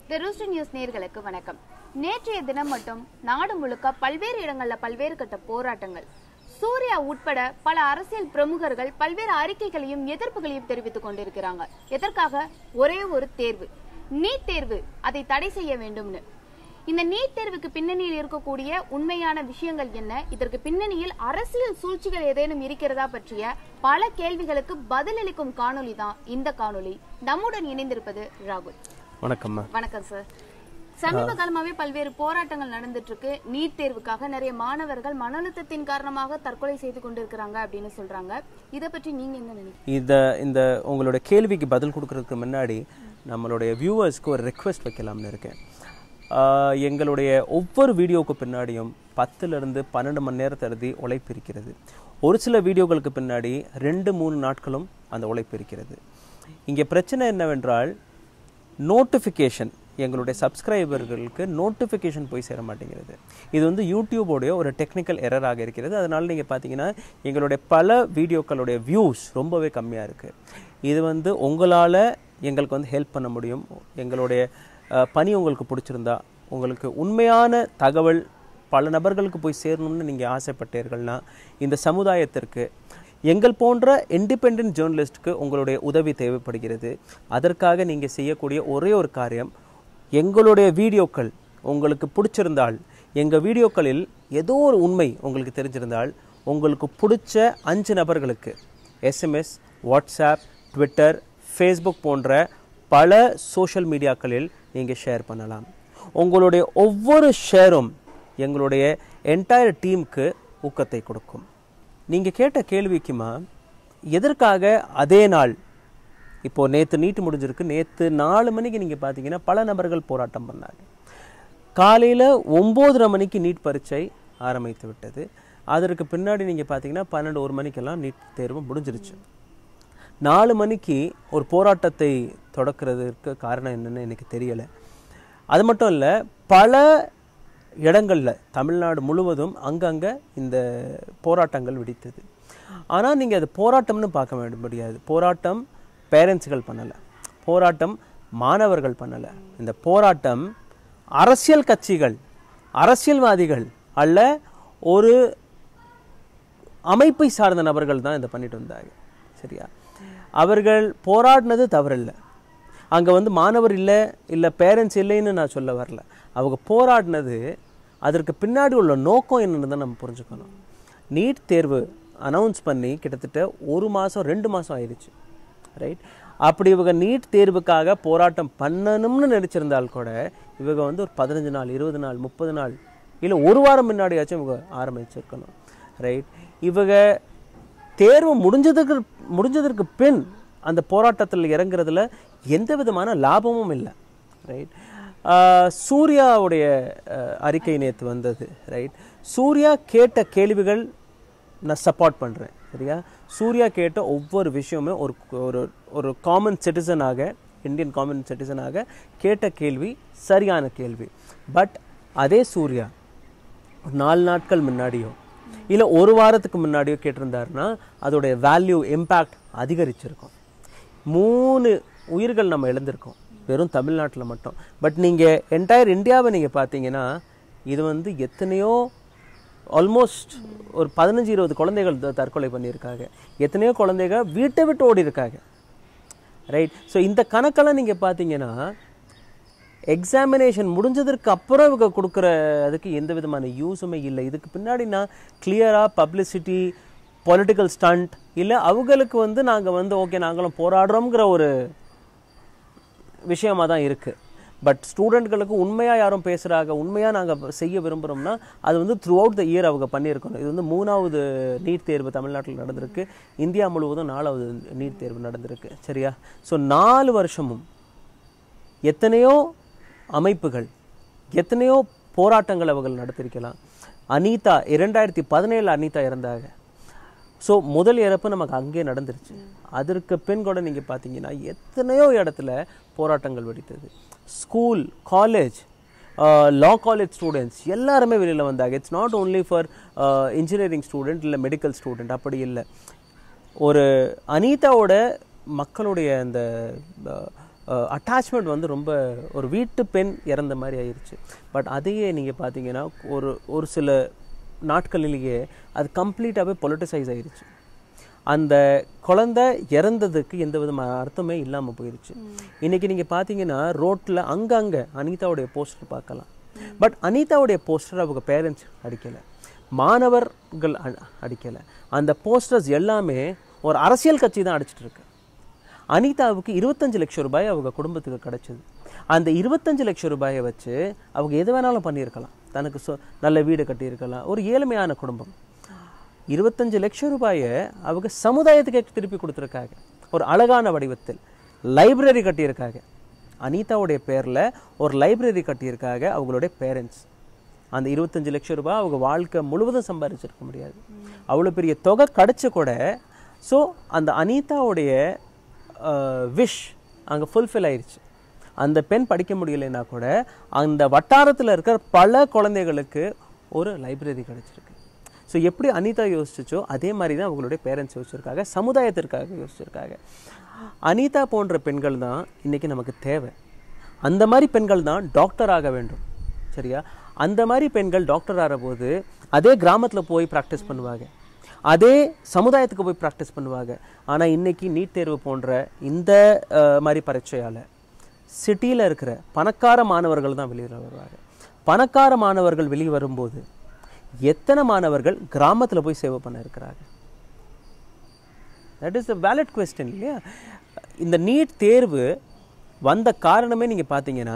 தி rooster news நேயர்களுக்கு வணக்கம். நேற்றைய தினம் மட்டும் நாடு முழுக்க பல்வேறு இடங்கள்ல பல்வேறு கட்ட போராட்டங்கள். சூர்யா உட்பட பல அரசியல் பிரமுகர்கள் பல்வேறு அறிக்கைகளையும் எதிர்ப்புகளையும் தெரிவித்துக் கொண்டிருக்கிறாங்க. எதற்காக? ஒரே ஒரு தேர்வு, நீட் தேர்வு, அதை தடை செய்ய வேண்டும்னு. இந்த நீட் தேர்வுக்கு பின்னணியில் இருக்கக்கூடிய உண்மையான விஷயங்கள் என்ன, இதற்கு பின்னணியில் அரசியல் சூழ்ச்சிகள் ஏதேனும் இருக்கிறதா பற்றிய பல கேள்விகளுக்கு பதிலளிக்கும் காணொலி தான் இந்த காணொலி. நம்முடன் இணைந்திருப்பது ராகுல். வணக்கம். வணக்கம் சார். சமீப காலமாவே பல்வேறு போராட்டங்கள் நடந்துட்டு இருக்கு. நீட் தேர்வுக்காக நிறைய மாணவர்கள் மன அழுத்தத்தின் காரணமாக தற்கொலை செய்து கொண்டிருக்கிறாங்க அப்படின்னு சொல்றாங்க. இத பற்றி நீங்க என்ன நினைக்கிறீங்க? இந்த உங்களோட கேள்விக்கு பதில் கொடுக்கறதுக்கு முன்னாடி நம்மளுடைய வியூவர்ஸ்க்கு ஒரு ரெக்வெஸ்ட் வைக்கலாம்னு இருக்கேன். எங்களுடைய ஒவ்வொரு வீடியோவுக்கு பின்னாடியும் 10லிருந்து 12 மணி நேரத்தை எழுதி உழைப்பு இருக்கிறது. ஒரு சில வீடியோக்களுக்கு பின்னாடி 2-3 நாட்களும் அந்த உழைப்பு இருக்கிறது. இங்கே பிரச்சனை என்னவென்றால் நோட்டிஃபிகேஷன், எங்களுடைய சப்ஸ்கிரைபர்களுக்கு நோட்டிஃபிகேஷன் போய் சேர மாட்டேங்கிறது. இது வந்து யூடியூபோடைய ஒரு டெக்னிக்கல் எரராக இருக்கிறது. அதனால் நீங்கள் பார்த்தீங்கன்னா எங்களுடைய பல வீடியோக்களுடைய வியூஸ் ரொம்பவே கம்மியாக இருக்குது. இது வந்து உங்களால் எங்களுக்கு வந்து ஹெல்ப் பண்ண முடியும். எங்களுடைய பணி உங்களுக்கு பிடிச்சிருந்தா, உங்களுக்கு உண்மையான தகவல் பல நபர்களுக்கு போய் சேரணும்னு நீங்கள் ஆசைப்பட்டீர்கள்னா, இந்த சமுதாயத்திற்கு எங்கள் போன்ற இண்டிபெண்டன்ட் ஜேர்னலிஸ்ட்டுக்கு உங்களுடைய உதவி தேவைப்படுகிறது. அதற்காக நீங்கள் செய்யக்கூடிய ஒரே ஒரு காரியம், எங்களுடைய வீடியோக்கள் உங்களுக்கு பிடிச்சிருந்தால், எங்கள் வீடியோக்களில் ஏதோ ஒரு உண்மை உங்களுக்கு தெரிஞ்சிருந்தால், உங்களுக்கு பிடிச்ச 5 நபர்களுக்கு SMS, வாட்ஸ்அப், ட்விட்டர், ஃபேஸ்புக் போன்ற பல சோஷியல் மீடியாக்களில் நீங்கள் ஷேர் பண்ணலாம். உங்களுடைய ஒவ்வொரு ஷேரும் எங்களுடைய என்டையர் டீமுக்கு ஊக்கத்தை கொடுக்கும். நீங்கள் கேட்ட கேள்விக்குமா, எதற்காக அதே நாள், இப்போது நேற்று நீட்டு முடிஞ்சிருக்கு, நேற்று 4 மணிக்கு நீங்கள் பார்த்தீங்கன்னா பல நபர்கள் போராட்டம் பண்ணாங்க. காலையில் 9:30 மணிக்கு நீட் பரீட்சை ஆரம்பித்து விட்டது. அதற்கு பின்னாடி நீங்கள் பார்த்தீங்கன்னா 12-1 மணிக்கெல்லாம் நீட் தேர்வு முடிஞ்சிருச்சு. 4 மணிக்கு ஒரு போராட்டத்தை தொடக்கிறதுக்கு காரணம் என்னென்னு எனக்கு தெரியலை. அது மட்டும் இல்லை, பல இடங்களில் தமிழ்நாடு முழுவதும் அங்கங்கே இந்த போராட்டங்கள் வெடித்தது. ஆனால் நீங்கள் அது போராட்டம்னு பார்க்க முடியாது. போராட்டம் பேரண்ட்ஸ்கள் பண்ணலை, போராட்டம் மாணவர்கள் பண்ணலை. இந்த போராட்டம் அரசியல் கட்சிகள், அரசியல்வாதிகள் அல்ல, ஒரு அமைப்பை சார்ந்த நபர்கள் தான் இதை பண்ணிட்டு வந்தாங்க. சரியா? அவர்கள் போராடினது தவறில்லை. அங்கே வந்து மாணவர் இல்லை பேரண்ட்ஸ் இல்லைன்னு நான் சொல்ல வரல. அவங்க போராடினது, அதற்கு பின்னாடி உள்ள நோக்கம் என்னன்னு தான் நம்ம புரிஞ்சுக்கணும். நீட் தேர்வு அனௌன்ஸ் பண்ணி கிட்டத்தட்ட 1 மாதம் 2 மாதம் ஆயிடுச்சு. ரைட்? அப்படி இவங்க நீட் தேர்வுக்காக போராட்டம் பண்ணணும்னு நினச்சிருந்தால் கூட இவங்க வந்து ஒரு 15 நாள், 20 நாள், 30 நாள், இல்லை 1 வாரம் முன்னாடியாச்சும் இவங்க ஆரம்பிச்சிருக்கணும். ரைட்? இவங்க தேர்வு முடிஞ்சதற்கு பின் அந்த போராட்டத்தில் இறங்குறதுல எந்த விதமான லாபமும் இல்லை. ரைட்? சூர்யாவுடைய அறிக்கை நேற்று வந்தது. ரைட்? சூர்யா கேட்ட கேள்விகள் நான் சப்போர்ட் பண்ணுறேன். சரியா? சூர்யா கேட்ட ஒவ்வொரு விஷயமே ஒரு காமன் சிட்டிசனாக, இந்தியன் காமன் சிட்டிசனாக கேட்ட கேள்வி சரியான கேள்வி. பட் அதே சூர்யா 4 நாட்கள் முன்னாடியோ இல்லை 1 வாரத்துக்கு முன்னாடியோ கேட்டிருந்தாருன்னா அதோடைய வேல்யூ, இம்பேக்ட் அதிகரிச்சிருக்கும். 3 உயிர்கள் நம்ம இழந்திருக்கோம் வெறும் தமிழ்நாட்டில் மட்டும். பட் நீங்கள் என்டையர் இந்தியாவை நீங்கள் பார்த்தீங்கன்னா இது வந்து எத்தனையோ, ஆல்மோஸ்ட் ஒரு 15-20 குழந்தைகள் தற்கொலை பண்ணியிருக்காங்க. எத்தனையோ குழந்தைங்க வீட்டை விட்டு ஓடி இருக்காங்க. ரைட்? ஸோ இந்த கணக்கெல்லாம் நீங்கள் பார்த்தீங்கன்னா எக்ஸாமினேஷன் முடிஞ்சதற்கு அப்புறம் இவங்க கொடுக்குற அதுக்கு எந்த விதமான யூஸுமே இல்லை. இதுக்கு பின்னாடி நான் கிளியராக பப்ளிசிட்டி, பொலிட்டிக்கல் ஸ்டண்ட், இல்லை அவங்களுக்கு வந்து நாங்கள் வந்து ஓகே நாங்களும் போராடுறோங்கிற ஒரு விஷயமாக தான் இருக்குது. பட் ஸ்டூடெண்ட்களுக்கு உண்மையாக யாரும் பேசுகிறாங்க, உண்மையாக நாங்கள் செய்ய விரும்புகிறோம்னா அது வந்து த்ரூ அவுட் த இயர் அவங்க பண்ணியிருக்கணும். இது வந்து 3வது நீட் தேர்வு தமிழ்நாட்டில் நடந்திருக்கு. இந்தியா முழுவதும் 4வது நீட் தேர்வு நடந்திருக்கு. சரியா? ஸோ 4 வருஷமும் எத்தனையோ அமைப்புகள், எத்தனையோ போராட்டங்கள் அவர்கள் நடத்திருக்கலாம். அனிதா 2017 அனிதா இறந்தாங்க. ஸோ முதல் இறப்பு நமக்கு அங்கே நடந்துருச்சு. அதற்கு பின் கூட நீங்கள் பார்த்தீங்கன்னா எத்தனையோ இடத்துல போராட்டங்கள் வெடித்தது. School, college, law college students எல்லாருமே வெளியில் வந்தாங்க. It's not only for engineering student இல்லை மெடிக்கல் ஸ்டூடெண்ட், அப்படி இல்லை. ஒரு அனிதாவோட மக்களுடைய அந்த அட்டாச்மெண்ட் வந்து ரொம்ப ஒரு வீட்டு பெண் இறந்த மாதிரி ஆயிடுச்சு. பட் அதையே நீங்கள் பார்த்தீங்கன்னா ஒரு சில நாட்களிலேயே அது கம்ப்ளீட்டாகவே பொலிட்டிசைஸ் ஆயிடுச்சு. அந்த குழந்தை இறந்ததுக்கு எந்த விதமான அர்த்தமே இல்லாமல் போயிடுச்சு. இன்றைக்கி நீங்கள் பார்த்தீங்கன்னா ரோட்டில் அங்கங்கே அனிதாவுடைய போஸ்டர் பார்க்கலாம். பட் அனிதாவுடைய போஸ்டர் அவங்க பேரண்ட்ஸ் அடிக்கலை, மாணவர்கள் அடிக்கலை. அந்த போஸ்டர்ஸ் எல்லாமே ஒரு அரசியல் கட்சி தான் அடிச்சிட்டு இருக்கு. அனிதாவுக்கு 25 லட்சம் ரூபாய் அவங்க குடும்பத்துக்கு கிடைச்சது. அந்த 25 லட்சம் ரூபாயை வச்சு அவங்க எது வேணாலும் பண்ணியிருக்கலாம். தனக்கு நல்ல வீடு கட்டியிருக்கலாம். ஒரு ஏழ்மையான குடும்பம். 25 லட்சம் ரூபாயை அவங்க சமுதாயத்துக்கு திருப்பி கொடுத்துருக்காங்க. ஒரு அழகான வடிவத்தில் லைப்ரரி கட்டியிருக்காங்க. அனிதாவுடைய பேரில் ஒரு லைப்ரரி கட்டியிருக்காங்க அவங்களுடைய பேரண்ட்ஸ். அந்த 25 லட்சம் ரூபாய் அவங்க வாழ்க்கை முழுவதும் சம்பாதிச்சிருக்க முடியாது. அவ்வளோ பெரிய தொகை கிடைச்ச கூட ஸோ அந்த அனிதாவுடைய விஷ் அங்கே ஃபுல்ஃபில் ஆயிடுச்சு. அந்த பெண் படிக்க முடியலைன்னா கூட அந்த வட்டாரத்தில் இருக்கிற பல குழந்தைகளுக்கு ஒரு லைப்ரரி கிடச்சிருக்கு. ஸோ எப்படி அனிதா யோசிச்சோ அதே மாதிரி தான் அவங்களுடைய பேரண்ட்ஸ் யோசிச்சிருக்காங்க, சமுதாயத்திற்காக யோசிச்சிருக்காங்க. அனிதா போன்ற பெண்கள் தான் இன்றைக்கி நமக்கு தேவை. அந்த மாதிரி பெண்கள் தான் டாக்டர் ஆக வேண்டும். சரியா? அந்த மாதிரி பெண்கள் டாக்டர் ஆகிறபோது அதே கிராமத்தில் போய் ப்ராக்டிஸ் பண்ணுவாங்க, அதே சமுதாயத்துக்கு போய் ப்ராக்டிஸ் பண்ணுவாங்க. ஆனால் இன்றைக்கி நீட் தேர்வு போன்ற இந்த மாதிரி பரீட்சையால் சிட்டியில் இருக்கிற பணக்கார மாணவர்கள் தான் வெளியில் வருவாங்க. பணக்கார மாணவர்கள் வெளியே வரும்போது எத்தனை மாணவர்கள் கிராமத்தில் போய் சேவை பண்ண இருக்கிறாங்க? That is a valid question இல்லையா? இந்த நீட் தேர்வு வந்த காரணமே நீங்கள் பார்த்தீங்கன்னா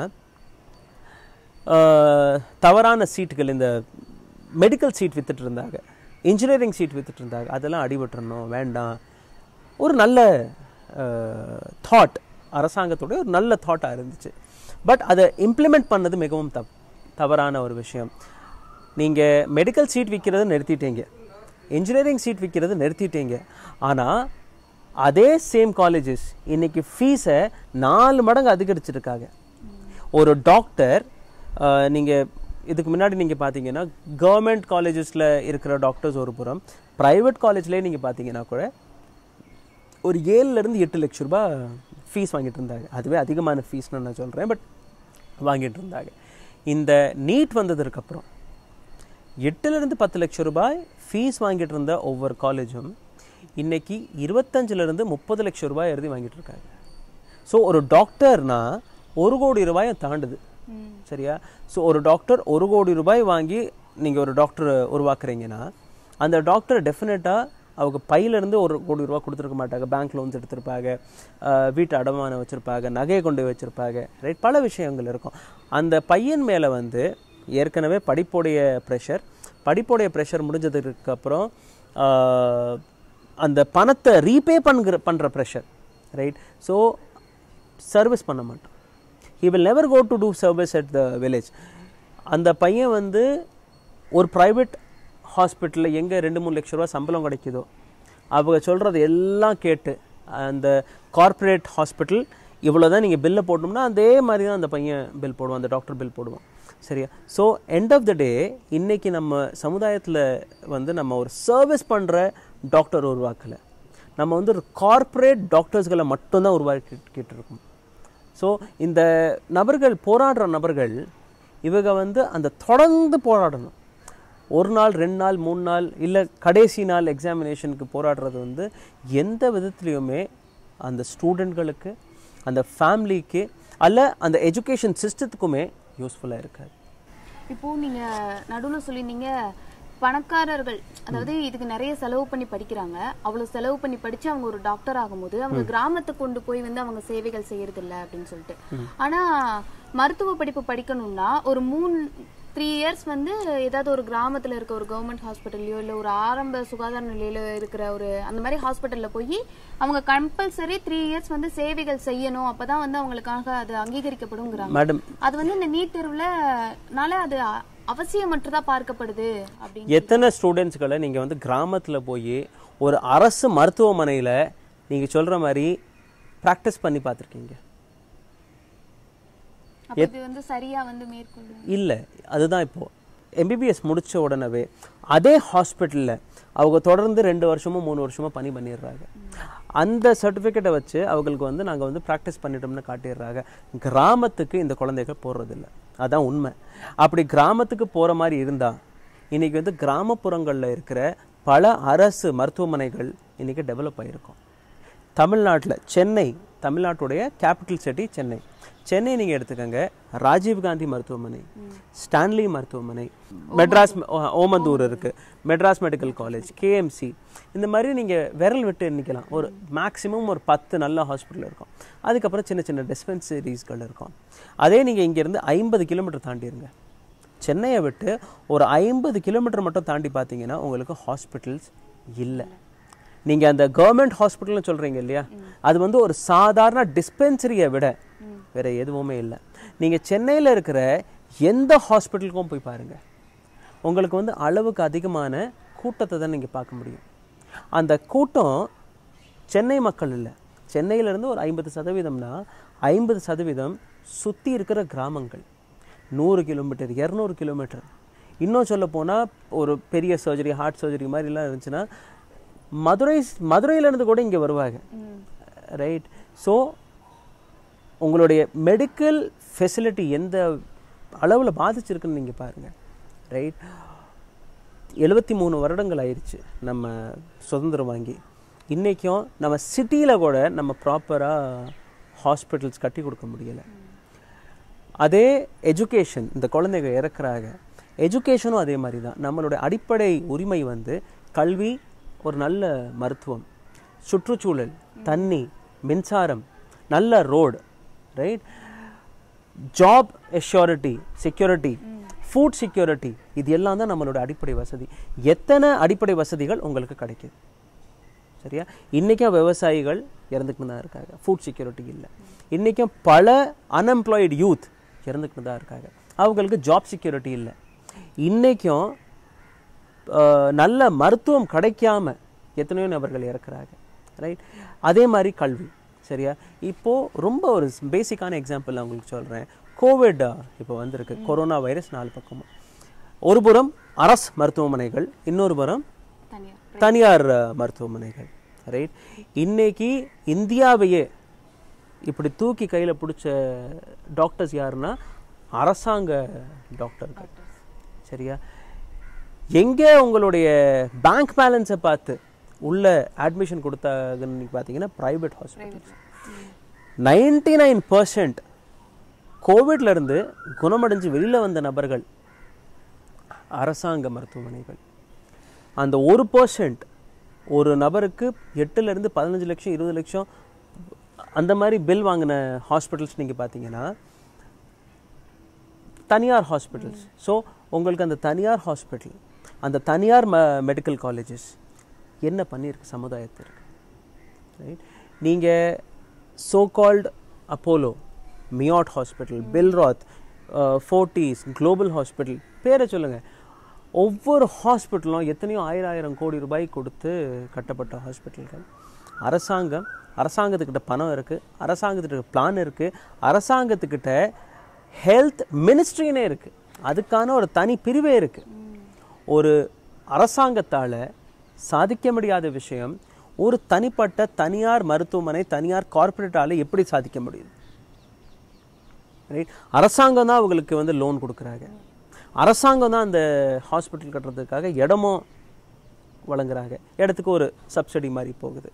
தவறான சீட்டுகள், இந்த மெடிக்கல் சீட் வித்துட்டு இருந்தாங்க, இன்ஜினியரிங் சீட் வித்துட்டு இருந்தாங்க. அதெல்லாம் அடிபட்டுறணும், வேண்டாம். ஒரு நல்ல தாட், அரசாங்கத்தோடைய ஒரு நல்ல தாட்டாக இருந்துச்சு. பட் அதை இம்ப்ளிமெண்ட் பண்ணது மிகவும் தவறான ஒரு விஷயம். நீங்கள் மெடிக்கல் சீட் விற்கிறத நிறுத்திட்டீங்க, இன்ஜினியரிங் சீட் விற்கிறத நிறுத்திட்டீங்க. ஆனால் அதே சேம் காலேஜஸ் இன்றைக்கி ஃபீஸை 4 மடங்கு அதிகரிச்சிருக்காங்க. ஒரு டாக்டர் நீங்கள் இதுக்கு முன்னாடி நீங்கள் பார்த்தீங்கன்னா கவர்மெண்ட் காலேஜஸில் இருக்கிற டாக்டர்ஸ் ஒரு புறம், ப்ரைவேட் காலேஜ்லேயே நீங்கள் பார்த்தீங்கன்னா கூட ஒரு 7லேருந்து 8 லட்சம் ரூபாய் ஃபீஸ் வாங்கிட்டு இருந்தாங்க. அதுவே அதிகமான ஃபீஸ்னு நான் சொல்கிறேன், பட் வாங்கிட்டு இருந்தாங்க. இந்த நீட் வந்ததுக்கப்புறம் 8லேருந்து 10 லட்சம் ரூபாய் ஃபீஸ் வாங்கிட்டு இருந்த ஒவ்வொரு காலேஜும் இன்றைக்கி 25லேருந்து 30 லட்சம் ரூபாய் எழுதி வாங்கிட்டு இருக்காங்க. ஸோ ஒரு டாக்டர்னா 1 கோடி ரூபாயை தாண்டுது. சரியா? ஸோ ஒரு டாக்டர் 1 கோடி ரூபாய் வாங்கி நீங்கள் ஒரு டாக்டர் உருவாக்குறீங்கன்னா அந்த டாக்டர் டெஃபினட்டாக அவங்க பையிலேருந்து 1 கோடி ரூபா கொடுத்துருக்க மாட்டாங்க. பேங்க் லோன்ஸ் எடுத்திருப்பாங்க, வீட்டு அடமானம் வச்சுருப்பாங்க, நகையை கொண்டு வச்சுருப்பாங்க, ரைட்? பல விஷயங்கள் இருக்கும். அந்த பையன் மேலே வந்து ஏற்கனவே படிப்புடைய ப்ரெஷர் முடிஞ்சதுக்கப்புறம் அந்த பணத்தை ரீபே பண்ணுற ப்ரெஷர், ரைட்? ஸோ சர்வீஸ் பண்ண மாட்டோம். he will never go to do service at the village. அந்த பையன் வந்து ஒரு ப்ரைவேட் ஹாஸ்பிட்டலில் எங்கே 2-3 லட்ச ரூபா சம்பளம் கிடைக்குதோ அவங்க சொல்கிறது எல்லாம் கேட்டு அந்த கார்ப்பரேட் ஹாஸ்பிட்டல் இவ்வளோ தான் நீங்கள் பில்லை போடணும்னா அதே மாதிரி தான் அந்த பையன் பில் போடுவான், அந்த டாக்டர் பில் போடுவான். சரியா? So end of the day இன்றைக்கி நம்ம சமுதாயத்தில் வந்து நம்ம ஒரு சர்வீஸ் பண்ணுற டாக்டர் உருவாக்கலை, நம்ம வந்து ஒரு கார்ப்பரேட் டாக்டர்ஸ்களை மட்டும்தான் உருவாக்கிட்டு இருக்கோம். ஸோ இந்த நபர்கள், போராடுற நபர்கள், இவங்க வந்து அந்த தொடர்ந்து போராடணும். 1 நாள் 2 நாள் 3 நாள் இல்லை கடைசி நாள் எக்ஸாமினேஷனுக்கு போராடுறது வந்து எந்த விதத்துலையுமே அந்த ஸ்டூடெண்ட்களுக்கு, அந்த ஃபேமிலிக்கு, அல்ல அந்த எஜுகேஷன் சிஸ்டத்துக்குமே யூஸ்ஃபுல்லாக இருக்காது. இப்போது நீங்கள் நடுவில் சொல்லியிருந்தீங்க பணக்காரர்கள், அதாவது இதுக்கு நிறைய செலவு பண்ணி படிக்கிறாங்க, அவ்வளவு செலவு பண்ணி படிச்சு அவங்க ஒரு டாக்டர் ஆகும்போது அவங்க கிராமத்துக்கு கொண்டு போய் வந்து அவங்க சேவைகள் செய்யறது இல்லை அப்படின்னு சொல்லிட்டு. ஆனா மருத்துவ படிப்பு படிக்கணும்னா ஒரு 3 இயர்ஸ் வந்து ஏதாவது ஒரு கிராமத்துல இருக்க ஒரு கவர்மெண்ட் ஹாஸ்பிட்டல்லையோ இல்லை ஒரு ஆரம்ப சுகாதார நிலையில இருக்கிற ஒரு அந்த மாதிரி ஹாஸ்பிட்டல்ல போய் அவங்க கம்பல்சரி 3 இயர்ஸ் வந்து சேவைகள் செய்யணும், அப்பதான் வந்து அவங்களுக்காக அது அங்கீகரிக்கப்படுங்கிறாங்க. அது வந்து இந்த நீட் தேர்வுலனால அது அவசியமற்றதா பார்க்கப்படுது. எத்தனை ஸ்டூடெண்ட்ஸ்களை நீங்க வந்து கிராமத்துல போய் ஒரு அரசு மருத்துவமனையில நீங்க சொல்ற மாதிரி பிராக்டிஸ் பண்ணி பார்த்திருக்கீங்க? இது வந்து சரியா வந்து மேற்கொள்ள இல்ல. அதுதான் இப்போ எம்பிபிஎஸ் முடிச்ச உடனே அதே ஹாஸ்பிட்டல்ல அவங்க தொடர்ந்து 2 வருஷமோ 3 வருஷமோ பண்ணிடுறாங்க. அந்த சர்டிஃபிகேட்டை வச்சு அவங்களுக்கு வந்து நாங்கள் வந்து ப்ராக்டிஸ் பண்ணிட்டோம்னு காட்டிடுறாங்க. கிராமத்துக்கு இந்த குழந்தைகள் போடுறதில்ல, அதான் உண்மை. அப்படி கிராமத்துக்கு போகிற மாதிரி இருந்தால் இன்றைக்கி வந்து கிராமப்புறங்களில் இருக்கிற பல அரசு மருத்துவமனைகள் இன்றைக்கி டெவலப் ஆகிருக்கும். தமிழ்நாட்டில் சென்னை, தமிழ்நாட்டுடைய கேபிட்டல் சிட்டி சென்னை. சென்னை நீங்கள் எடுத்துக்கோங்க, ராஜீவ்காந்தி மருத்துவமனை, ஸ்டான்லி மருத்துவமனை, மெட்ராஸ் ஓமந்தூர் இருக்குது, மெட்ராஸ் மெடிக்கல் காலேஜ், கேஎம்சி, இந்த மாதிரி நீங்கள் விரல் விட்டு எண்ணிக்கலாம். ஒரு மேக்ஸிமம் ஒரு 10 நல்ல ஹாஸ்பிட்டல் இருக்கும். அதுக்கப்புறம் சின்ன சின்ன டிஸ்பென்சரிஸ்கள் இருக்கும். அதே நீங்கள் இங்கேருந்து 50 கிலோமீட்டர் தாண்டிடுங்க, சென்னையை விட்டு ஒரு 50 கிலோமீட்டர் மட்டும் தாண்டி பார்த்தீங்கன்னா உங்களுக்கு ஹாஸ்பிட்டல்ஸ் இல்லை. நீங்கள் அந்த கவர்மெண்ட் ஹாஸ்பிட்டல்னு சொல்கிறீங்க இல்லையா, அது வந்து ஒரு சாதாரண டிஸ்பென்சரியை விட வேறு எதுவுமே இல்லை. நீங்கள் சென்னையில் இருக்கிற எந்த ஹாஸ்பிட்டலுக்கும் போய் பாருங்கள், உங்களுக்கு வந்து அளவுக்கு அதிகமான கூட்டத்தை தான் நீங்கள் பார்க்க முடியும். அந்த கூட்டம் சென்னை மக்கள் இல்லை, சென்னையிலேருந்து ஒரு 50%னா 50% சுற்றி இருக்கிற கிராமங்கள், 100 கிலோமீட்டர் 200 கிலோமீட்டர். இன்னும் சொல்ல போனால் ஒரு பெரிய சர்ஜரி, ஹார்ட் சர்ஜரி மாதிரிலாம் இருந்துச்சுன்னா மதுரையிலேருந்து கூட இங்கே வருவாங்க, ரைட்? ஸோ உங்களுடைய மெடிக்கல் ஃபெசிலிட்டி எந்த அளவில் பாதிச்சிருக்குன்னு நீங்கள் பாருங்கள், ரைட்? 73 வருடங்கள் ஆயிடுச்சு நம்ம சுதந்திரம் வாங்கி. இன்றைக்கும் நம்ம சிட்டியில் கூட நம்ம ப்ராப்பராக ஹாஸ்பிட்டல்ஸ் கட்டி கொடுக்க முடியலை. அதே எஜுகேஷன், இந்த குழந்தைங்க இறக்குறாங்க, எஜுகேஷனும் அதே மாதிரி தான். நம்மளுடைய அடிப்படை உரிமை வந்து கல்வி, ஒரு நல்ல மருத்துவம், சுற்றுச்சூழல், தண்ணி, மின்சாரம், நல்ல road, right? Job assurity, security, food security, இது எல்லாம் தான் நம்மளோட அடிப்படை வசதி. எத்தனை அடிப்படை வசதிகள் உங்களுக்கு கிடைக்குது, சரியா? இன்றைக்கும் விவசாயிகள் இறந்துக்கிட்டு தான் இருக்காங்க, ஃபுட் செக்யூரிட்டி இல்லை. இன்றைக்கும் பல அன்எம்ப்ளாய்டு யூத் இறந்துக்கிட்டு தான் இருக்காங்க, அவங்களுக்கு ஜாப் செக்யூரிட்டி இல்லை. இன்றைக்கும் நல்ல மருத்துவம் கிடைக்காம எத்தனையோ நபர்கள் இறக்குறாங்க, ரைட்? அதே மாதிரி கல்வி, சரியா? இப்போது ரொம்ப ஒரு பேசிக்கான எக்ஸாம்பிள் நான் உங்களுக்கு சொல்கிறேன். கோவிட் இப்போ வந்திருக்கு, கொரோனா வைரஸ் 4 பக்கமும். ஒரு புறம் அரசு மருத்துவமனைகள், இன்னொரு புறம் தனியார் மருத்துவமனைகள், ரைட்? இன்னைக்கு இந்தியாவையே இப்படி தூக்கி கையில் பிடிச்ச டாக்டர்ஸ் யாருன்னா அரசாங்க டாக்டர்கள், சரியா? எங்கே உங்களுடைய பேங்க் பேலன்ஸை பார்த்து உள்ள அட்மிஷன் கொடுத்தாங்கன்னு பார்த்தீங்கன்னா ப்ரைவேட் ஹாஸ்பிட்டல்ஸ். 99% கோவிட்லேருந்து குணமடைஞ்சு வெளியில் வந்த நபர்கள் அரசாங்க மருத்துவமனைகள். அந்த 1% ஒரு நபருக்கு 8லேருந்து 15 லட்சம் 20 லட்சம் அந்த மாதிரி பில் வாங்கின ஹாஸ்பிட்டல்ஸ் நீங்கள் பார்த்தீங்கன்னா தனியார் ஹாஸ்பிட்டல்ஸ். ஸோ உங்களுக்கு அந்த தனியார் ஹாஸ்பிட்டல், அந்த தனியார் மெடிக்கல் காலேஜஸ் என்ன பண்ணியிருக்கு சமுதாயத்திற்கு, ரைட்? நீங்கள் so called Apollo, MIOT hospital, Billroth, Fortis, Global hospital, பேரை சொல்லுங்கள். ஒவ்வொரு ஹாஸ்பிட்டலும் எத்தனையோ 1000 கோடி ரூபாய் கொடுத்து கட்டப்பட்ட ஹாஸ்பிட்டல்கள். அரசாங்கத்துக்கிட்ட பணம் இருக்குது, அரசாங்கத்துக்கிட்ட பிளான் இருக்குது, அரசாங்கத்துக்கிட்ட ஹெல்த் மினிஸ்ட்ரினே இருக்குது, அதுக்கான ஒரு தனி பிரிவே இருக்குது. ஒரு அரசாங்கத்தால் சாதிக்க முடியாத விஷயம் ஒரு தனிப்பட்ட தனியார் மருத்துவமனை, தனியார் கார்பரேட்டால் எப்படி சாதிக்க முடியுது, ரைட்? அரசாங்கம் தான் அவங்களுக்கு வந்து லோன் கொடுக்குறாங்க, அரசாங்கம் தான் அந்த ஹாஸ்பிட்டல் கட்டுறதுக்காக இடமும் வழங்குறாங்க, இடத்துக்கு ஒரு சப்சிடி மாதிரி போகுது.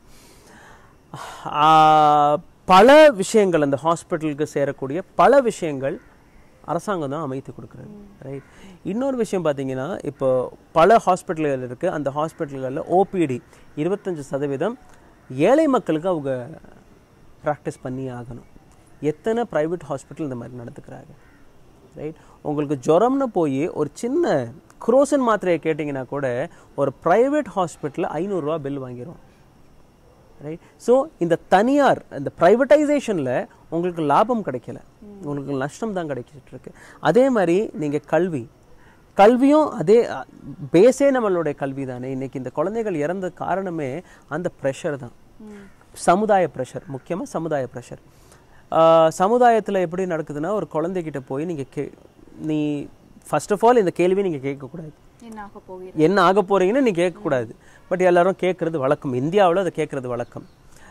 பல விஷயங்கள் அந்த ஹாஸ்பிட்டலுக்கு சேரக்கூடிய பல விஷயங்கள் அரசாங்கம் தான் அமைத்து கொடுக்குறது, ரைட்? இன்னொரு விஷயம் பார்த்தீங்கன்னா, இப்போ பல ஹாஸ்பிட்டல்கள் இருக்குது, அந்த ஹாஸ்பிட்டல்களில் ஓபிடி 25% ஏழை மக்களுக்கு அவங்க ப்ராக்டிஸ் பண்ணி ஆகணும். எத்தனை ப்ரைவேட் ஹாஸ்பிட்டல் இந்த மாதிரி நடத்துக்கிறாங்க, ரைட்? உங்களுக்கு ஜுரம்னு போய் ஒரு சின்ன குரோசன் மாத்திரையை கேட்டிங்கன்னா கூட ஒரு ப்ரைவேட் ஹாஸ்பிட்டலில் 500 ரூபா பில் வாங்கிடுவோம், ரைட்? ஸோ இந்த தனியார், இந்த ப்ரைவேட்டைசேஷனில் உங்களுக்கு லாபம் கிடைக்கல, உங்களுக்கு நஷ்டம் தான் கிடைச்சிட்டு இருக்கு. அதே மாதிரி நீங்கள் கல்வியும் அதே பேஸே நம்மளுடைய கல்வி தானே. இன்றைக்கி இந்த குழந்தைகள் இறந்த காரணமே அந்த ப்ரெஷர் தான், சமுதாய ப்ரெஷர், முக்கியமாக சமுதாய ப்ரெஷர். சமுதாயத்தில் எப்படி நடக்குதுன்னா, ஒரு குழந்தைகிட்ட போய் நீங்கள் நீ ஃபர்ஸ்ட் ஆஃப் ஆல் இந்த கேள்வி நீங்கள் கேட்கக்கூடாது, என்ன ஆக போகிறீங்கன்னு நீ கேட்கக்கூடாது. பட் எல்லாரும் கேட்குறது வழக்கம், இந்தியாவில் அதை கேட்குறது வழக்கம்.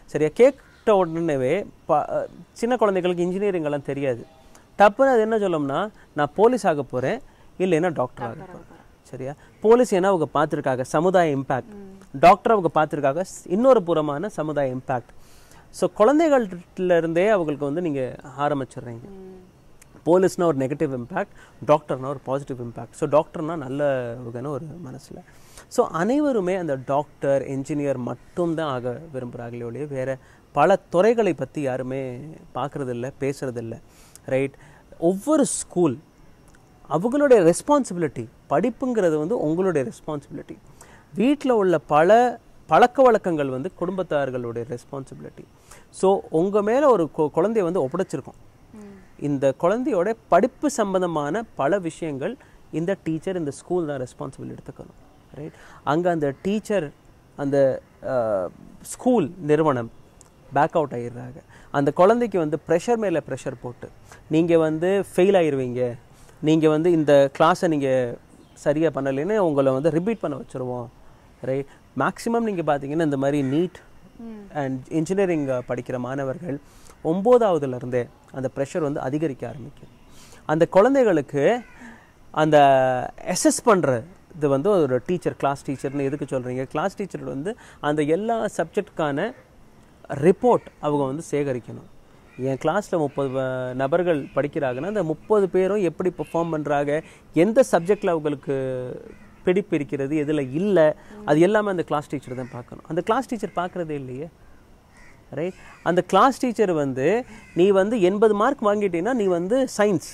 சரியா? கேட்ட உடனேவே சின்ன குழந்தைகளுக்கு இன்ஜினியரிங் எல்லாம் தெரியாது. டப்புன்னு அது என்ன சொல்லணும்னா, நான் போலீஸ் ஆக போகிறேன், இல்லைன்னா டாக்டர் ஆக போகிறேன். சரியா? போலீஸ் ஏன்னா அவங்க பார்த்துருக்காங்க சமுதாய இம்பேக்ட், டாக்டர் அவங்க பார்த்துருக்காங்க இன்னொரு புறமான சமுதாய இம்பேக்ட். ஸோ குழந்தைகள்லேருந்தே அவங்களுக்கு வந்து நீங்கள் ஆரம்பிச்சிடுறீங்க. போலீஸ்னா ஒரு நெகட்டிவ் இம்பேக்ட், டாக்டர்னா ஒரு பாசிட்டிவ் இம்பேக்ட். ஸோ டாக்டர்னா நல்ல ஒரு மனசில். ஸோ அனைவருமே அந்த டாக்டர் என்ஜினியர் மட்டும்தான் ஆக விரும்புகிறாங்களே ஒழிய வேறு பல துறைகளை பற்றி யாருமே பார்க்குறதில்ல, பேசுகிறதில்ல. ரைட்? ஒவ்வொரு ஸ்கூல் அவங்களுடைய ரெஸ்பான்சிபிலிட்டி, படிப்புங்கிறது வந்து உங்களுடைய ரெஸ்பான்சிபிலிட்டி. வீட்டில் உள்ள பல பழக்க வழக்கங்கள் வந்து குடும்பத்தார்களுடைய ரெஸ்பான்சிபிலிட்டி. ஸோ உங்கள் மேலே ஒரு குழந்தைய வந்து ஒப்படைச்சிருக்கோம். இந்த குழந்தையோட படிப்பு சம்பந்தமான பல விஷயங்கள் இந்த டீச்சர், இந்த ஸ்கூல் தான் ரெஸ்பான்சிபிள் எடுத்துக்கணும். ரைட்? அங்கே அந்த டீச்சர், அந்த ஸ்கூல் நிறுவனம் பேக் அவுட் ஆகிடுறாங்க. அந்த குழந்தைக்கு வந்து ப்ரெஷர் மேலே ப்ரெஷர் போட்டு, நீங்கள் வந்து ஃபெயில் ஆகிடுவீங்க, நீங்கள் வந்து இந்த கிளாஸை நீங்கள் சரியாக பண்ணலைன்னு உங்களை வந்து ரிப்பீட் பண்ண வச்சுருவோம். ரைட்? மேக்ஸிமம் நீங்கள் பார்த்தீங்கன்னா இந்த மாதிரி நீட் அண்ட் இன்ஜினியரிங் படிக்கிற மாணவர்கள் 9ஆவதுலேருந்தே அந்த ப்ரெஷர் வந்து அதிகரிக்க ஆரம்பிக்கும். அந்த குழந்தைகளுக்கு அந்த அசஸ் பண்ணுறது வந்து ஒரு டீச்சர், கிளாஸ் டீச்சர்னு எதுக்கு சொல்கிறீங்க? கிளாஸ் டீச்சர் வந்து அந்த எல்லா சப்ஜெக்டுக்கான ரிப்போர்ட் அவங்க வந்து சேகரிக்கணும். என் கிளாஸில் 30 நபர்கள் படிக்கிறாங்கன்னா அந்த 30 பேரும் எப்படி பெர்ஃபார்ம் பண்ணுறாங்க, எந்த சப்ஜெக்டில் அவங்களுக்கு பிடிப்பு இருக்கிறது, எதில் இல்லை, அது எல்லாமே அந்த கிளாஸ் டீச்சர் தான் பார்க்கணும். அந்த கிளாஸ் டீச்சர் பார்க்குறதே இல்லையே. ரைட்? அந்த கிளாஸ் டீச்சர் வந்து நீ வந்து 80 மார்க் வாங்கிட்டீங்கன்னா நீ வந்து சயின்ஸ்,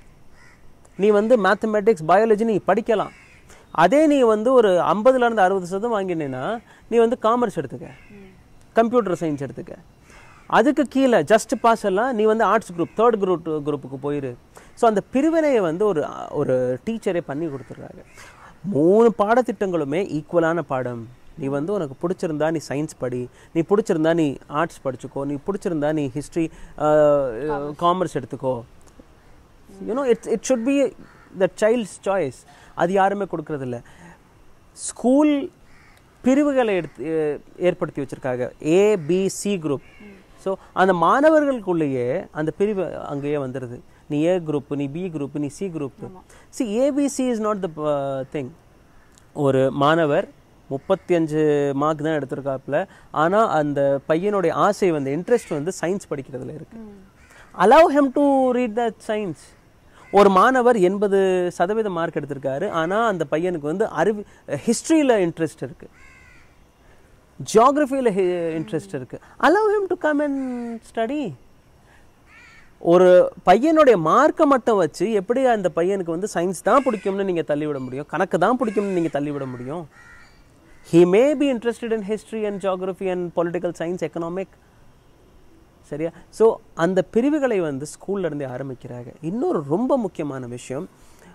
நீ வந்து மேத்தமெட்டிக்ஸ், பயாலஜி நீ படிக்கலாம். அதே நீ வந்து ஒரு 50லேருந்து 60% வாங்கினேன்னா நீ வந்து காமர்ஸ் எடுத்துக்க, கம்ப்யூட்டர் சயின்ஸ் எடுத்துக்க. அதுக்கு கீழே ஜஸ்ட் பாஸ் எல்லாம் நீ வந்து ஆர்ட்ஸ் குரூப், 3rd குரூப்புக்கு போயிரு. ஸோ அந்த பிரிவினையை வந்து ஒரு டீச்சரே பண்ணி கொடுத்துட்றாங்க. 3 பாடத்திட்டங்களுமே ஈக்குவலான பாடம். நீ வந்து உனக்கு பிடிச்சிருந்தா நீ சயின்ஸ் படி, நீ பிடிச்சிருந்தா நீ ஆர்ட்ஸ் படிச்சுக்கோ, நீ பிடிச்சிருந்தா நீ ஹிஸ்ட்ரி, காமர்ஸ் எடுத்துக்கோ. You know it should be the child's choice. அது யாருமே கொடுக்கறதில்ல. ஸ்கூல் பிரிவுகளை ஏற்படுத்தி வச்சுருக்காங்க, ஏபிசி குரூப். ஸோ அந்த மாணவர்களுக்குள்ளேயே அந்த பிரிவு அங்கேயே வந்துடுது. நீ ஏ குரூப், நீ பி குரூப், நீ C group. C ABC is not the thing. ஒரு மாணவர் 35 மார்க் தான் எடுத்திருக்காப்புல, ஆனால் அந்த பையனுடைய ஆசை வந்து இன்ட்ரெஸ்ட் வந்து சயின்ஸ் படிக்கிறதுல இருக்கு. Allow him to read that science. ஒரு மாணவர் 80% மார்க் எடுத்திருக்காரு, ஆனால் அந்த பையனுக்கு வந்து ஹிஸ்ட்ரியில் இன்ட்ரெஸ்ட் இருக்கு, ஜியாகிரஃபியில் இன்ட்ரெஸ்ட் இருக்கு. Allow him to come and study. ஒரு பையனுடைய மார்க்கை மட்டும் வச்சு எப்படி அந்த பையனுக்கு வந்து சயின்ஸ் தான் பிடிக்கும்னு நீங்கள் தள்ளிவிட முடியும், கணக்கு தான் பிடிக்கும்னு நீங்கள் தள்ளிவிட முடியும்? He may be interested in history and geography and political science, economic. சரியா? ஸோ அந்த பிரிவுகளை வந்து ஸ்கூல்லேருந்தே ஆரம்பிக்கிறாங்க. இன்னொரு ரொம்ப முக்கியமான விஷயம்,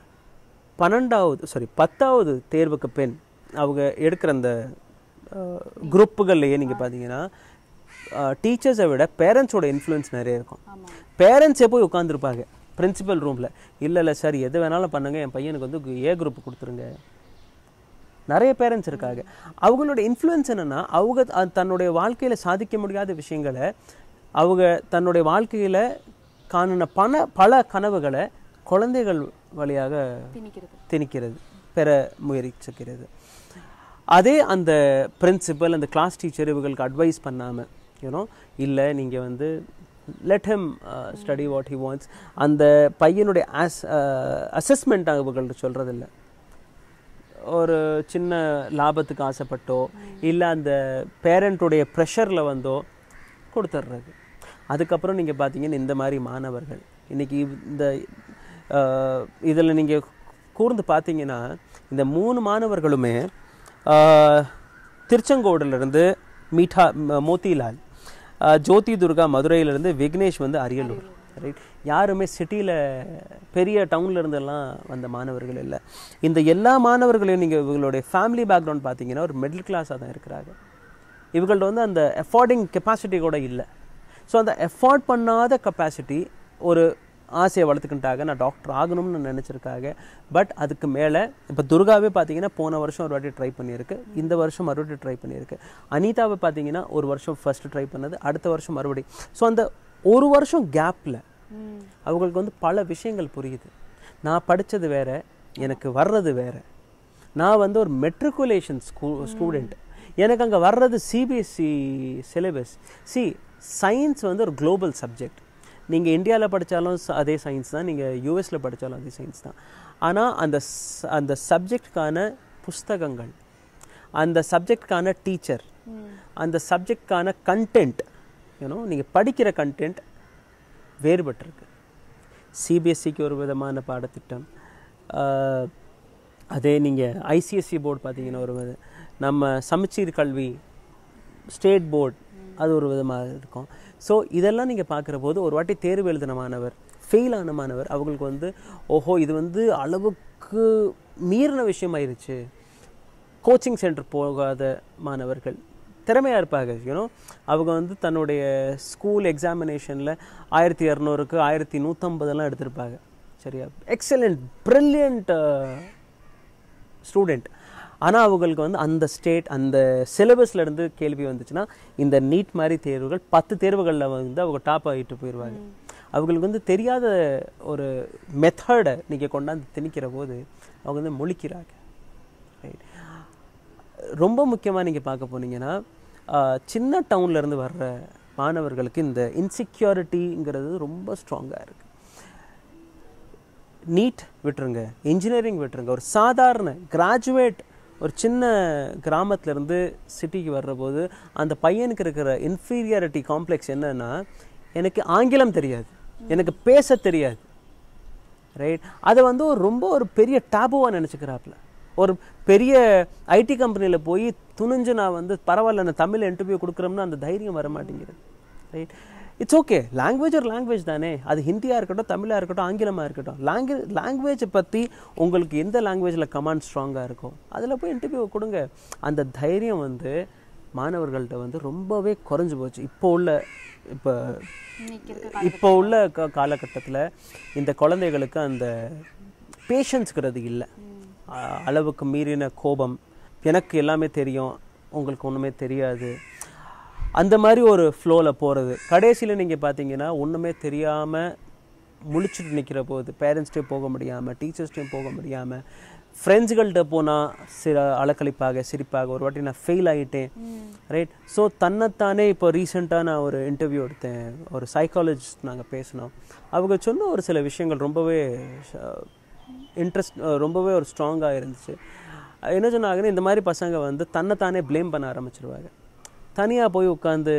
10வது தேர்வுக்கு பின் அவங்க எடுக்கிற அந்த குரூப்புகள்லையே நீங்கள் பார்த்தீங்கன்னா டீச்சர்ஸை விட பேரண்ட்ஸோட இன்ஃப்ளூயன்ஸ் நிறைய இருக்கும். பேரண்ட்ஸே போய் உட்காந்துருப்பாங்க பிரின்சிபல் ரூமில், இல்லை சார் எது வேணாலும் பண்ணுங்கள், என் பையனுக்கு வந்து ஏ குரூப் கொடுத்துருங்க. நிறைய பேரண்ட்ஸ் இருக்காங்க. அவங்களோட இன்ஃப்ளூயன்ஸ் என்னென்னா, அவங்க தன்னுடைய வாழ்க்கையில் சாதிக்க முடியாத விஷயங்களை, அவங்க தன்னுடைய வாழ்க்கையில் காணின பல கனவுகளை குழந்தைகள் வழியாக திணிக்கிறது, பெற முயற்சிக்கிறது. அதே அந்த பிரின்சிபல், அந்த கிளாஸ் டீச்சர் இவங்களுக்கு அட்வைஸ் பண்ணாமல், யூனோ இல்லை நீங்கள் வந்து let him study what he wants, அந்த பையனுடைய அசஸ்மெண்ட் அவங்கள்ட்ட சொல்கிறதில்ல. ஒரு சின்ன லாபத்துக்கு ஆசைப்பட்டோ இல்லை அந்த பேரண்ட்டுடைய ப்ரெஷரில் வந்தோ கொடுத்துட்றது. அதுக்கப்புறம் நீங்கள் பார்த்தீங்கன்னா இந்த மாதிரி மாணவர்கள் இன்றைக்கி இந்த இதில் நீங்கள் கூர்ந்து பார்த்தீங்கன்னா இந்த 3 மாணவர்களுமே திருச்செங்கோடிலிருந்து மோத்திலால், ஜோதி துர்கா மதுரையிலேருந்து, விக்னேஷ் வந்து அரியலூர். ரைட்? யாருமே சிட்டியில் பெரிய டவுனில் இருந்தெல்லாம் வந்த மாணவர்கள் இல்லை. இந்த எல்லா மாணவர்களையும் நீங்கள் இவங்களுடைய ஃபேமிலி பேக்ரவுண்ட் பார்த்தீங்கன்னா ஒரு மிடில் கிளாஸாக தான் இருக்கிறாங்க. இவங்கள்ட்ட வந்து அந்த எஃபோர்டிங் கெப்பாசிட்டி கூட இல்லை. ஸோ அந்த எஃபோர்ட் பண்ணாத கெப்பாசிட்டி ஒரு ஆசையை வளர்த்துக்கிட்டாங்க, நான் டாக்டர் ஆகணும்னு நினச்சிருக்காங்க. பட் அதுக்கு மேலே இப்போ துர்காவே பார்த்தீங்கன்னா போன வருஷம் ஒரு வாட்டி ட்ரை பண்ணியிருக்கு, இந்த வருஷம் மறுபடியும் ட்ரை பண்ணியிருக்கு. அனிதாவை பார்த்தீங்கன்னா ஒரு வருஷம் ஃபர்ஸ்ட் ட்ரை பண்ணது, அடுத்த வருஷம் மறுபடியும். ஸோ அந்த ஒரு வருஷம் கேப்பில் அவங்களுக்கு வந்து பல விஷயங்கள் புரியுது. நான் படித்தது வேற, எனக்கு வர்றது வேற. நான் வந்து ஒரு மெட்ரிகுலேஷன் ஸ்டூடெண்ட், எனக்கு அங்கே வர்றது சிபிஎஸ்சி சிலபஸ். சயின்ஸ் வந்து ஒரு குளோபல் சப்ஜெக்ட். நீங்கள் இந்தியாவில் படித்தாலும் அதே சயின்ஸ் தான், நீங்கள் யூஎஸில் படித்தாலும் அதே சயின்ஸ் தான். ஆனால் அந்த சப்ஜெக்டுக்கான புஸ்தகங்கள், அந்த சப்ஜெக்டுக்கான டீச்சர், அந்த சப்ஜெக்டுக்கான கண்டென்ட், நீங்கள் படிக்கிற கண்டென்ட் வேறுபட்டிருக்கு. சிபிஎஸ்சிக்கு ஒரு விதமான பாடத்திட்டம், அதே நீங்கள் ஐசிஎஸ்சி போர்டு பார்த்தீங்கன்னா ஒரு நம்ம சமச்சீர் கல்வி ஸ்டேட் போர்டு அது ஒரு விதமாக இருக்கும். ஸோ இதெல்லாம் நீங்கள் பார்க்குற போது ஒரு வாட்டி தேர்வு எழுதின மாணவர், ஃபெயில் ஆன மாணவர், அவங்களுக்கு வந்து ஓஹோ இது வந்து அளவுக்கு மீறின விஷயமாயிருச்சு. கோச்சிங் சென்டர் போகாத மாணவர்கள் திறமையாக இருப்பாங்க. அவங்க வந்து தன்னுடைய ஸ்கூல் எக்ஸாமினேஷனில் 1200க்கு 1150 எடுத்திருப்பாங்க. சரியா, எக்ஸலண்ட் பிரில்லியண்ட் ஸ்டூடெண்ட். ஆனால் அவங்களுக்கு வந்து அந்த ஸ்டேட் அந்த சிலபஸ்லேருந்து கேள்வி வந்துச்சுன்னா இந்த நீட் மாதிரி தேர்வுகள் 10 தேர்வுகளில் வந்து அவங்க டாப் ஆகிட்டு போயிடுவாங்க. அவங்களுக்கு வந்து தெரியாத ஒரு மெத்தடை நீங்கள் கொண்டாந்து திணிக்கிற போது அவங்க வந்து முழிக்கிறாங்க. ரைட். ரொம்ப முக்கியமாக நீங்கள் பார்க்க போனீங்கன்னா சின்ன டவுன்லேருந்து வர்ற மாணவர்களுக்கு இந்த இன்செக்யூரிட்டிங்கிறது ரொம்ப ஸ்ட்ராங்காக இருக்குது. நீட் விட்டுருங்க, இன்ஜினியரிங் விட்டுருங்க, ஒரு சாதாரண கிராஜுவேட் ஒரு சின்ன கிராமத்துலேருந்து சிட்டிக்கு வர்ற போது அந்த பையனுக்கு இருக்கிற இன்ஃபீரியாரிட்டி காம்ப்ளெக்ஸ் என்னன்னா, எனக்கு ஆங்கிலம் தெரியாது, எனக்கு பேச தெரியாது. ரைட். அதை வந்து ரொம்ப ஒரு பெரிய டாபுவாக நினச்சிக்கிறாப்புல. ஒரு பெரிய ஐடி கம்பெனியில் போய் துணிஞ்சு நான் வந்து பரவாயில்ல நான் தமிழ் இன்டர்வியூ கொடுக்குறோம்னா அந்த தைரியம் வர மாட்டேங்கிறது. ரைட். இட்ஸ் ஓகே, லாங்குவேஜ் ஒரு லாங்குவேஜ் தானே, அது ஹிந்தியாக இருக்கட்டும், தமிழாக இருக்கட்டும், ஆங்கிலமாக இருக்கட்டும். லாங்குவேஜை பற்றி உங்களுக்கு எந்த லாங்குவேஜில் கமாண்ட் ஸ்ட்ராங்காக இருக்கோ அதில் போய் இன்டர்வியூ கொடுங்க. அந்த தைரியம் வந்து மாணவர்கள்ட்ட வந்து ரொம்பவே குறைஞ்சி போச்சு. இப்போ உள்ள காலகட்டத்தில் இந்த குழந்தைகளுக்கு அந்த பேஷன்ஸ்ங்கிறது இல்லை. அளவுக்கு மீறின கோபம், எனக்கு எல்லாமே தெரியும் உங்களுக்கு ஒன்றுமே தெரியாது, அந்த மாதிரி ஒரு ஃப்ளோவில் போகிறது. கடைசியில் நீங்கள் பார்த்தீங்கன்னா ஒன்றுமே தெரியாமல் முழிச்சுட்டு நிற்கிற போது பேரண்ட்ஸ்டையும் போக முடியாமல், டீச்சர்ஸ்டையும் போக முடியாமல், ஃப்ரெண்ட்ஸுகள்கிட்ட போனால் சில அலக்களிப்பாக சிரிப்பாக ஒரு வாட்டி நான் ஃபெயில் ஆகிட்டேன். ரைட். ஸோ தன்னைத்தானே இப்போ ரீசெண்டாக நான் ஒரு இன்டர்வியூ எடுத்தேன், ஒரு சைக்காலஜிஸ்ட் நாங்கள் பேசினோம். அவங்க சொன்ன ஒரு சில விஷயங்கள் ரொம்பவே ரொம்பவே ஒரு ஸ்ட்ராங்காக இருந்துச்சு. என்ன சொன்னாங்கன்னா, இந்த மாதிரி பசங்க வந்து தன்னைத்தானே ப்ளேம் பண்ண ஆரம்பிச்சிருவாங்க, தனியாக போய் உட்காந்து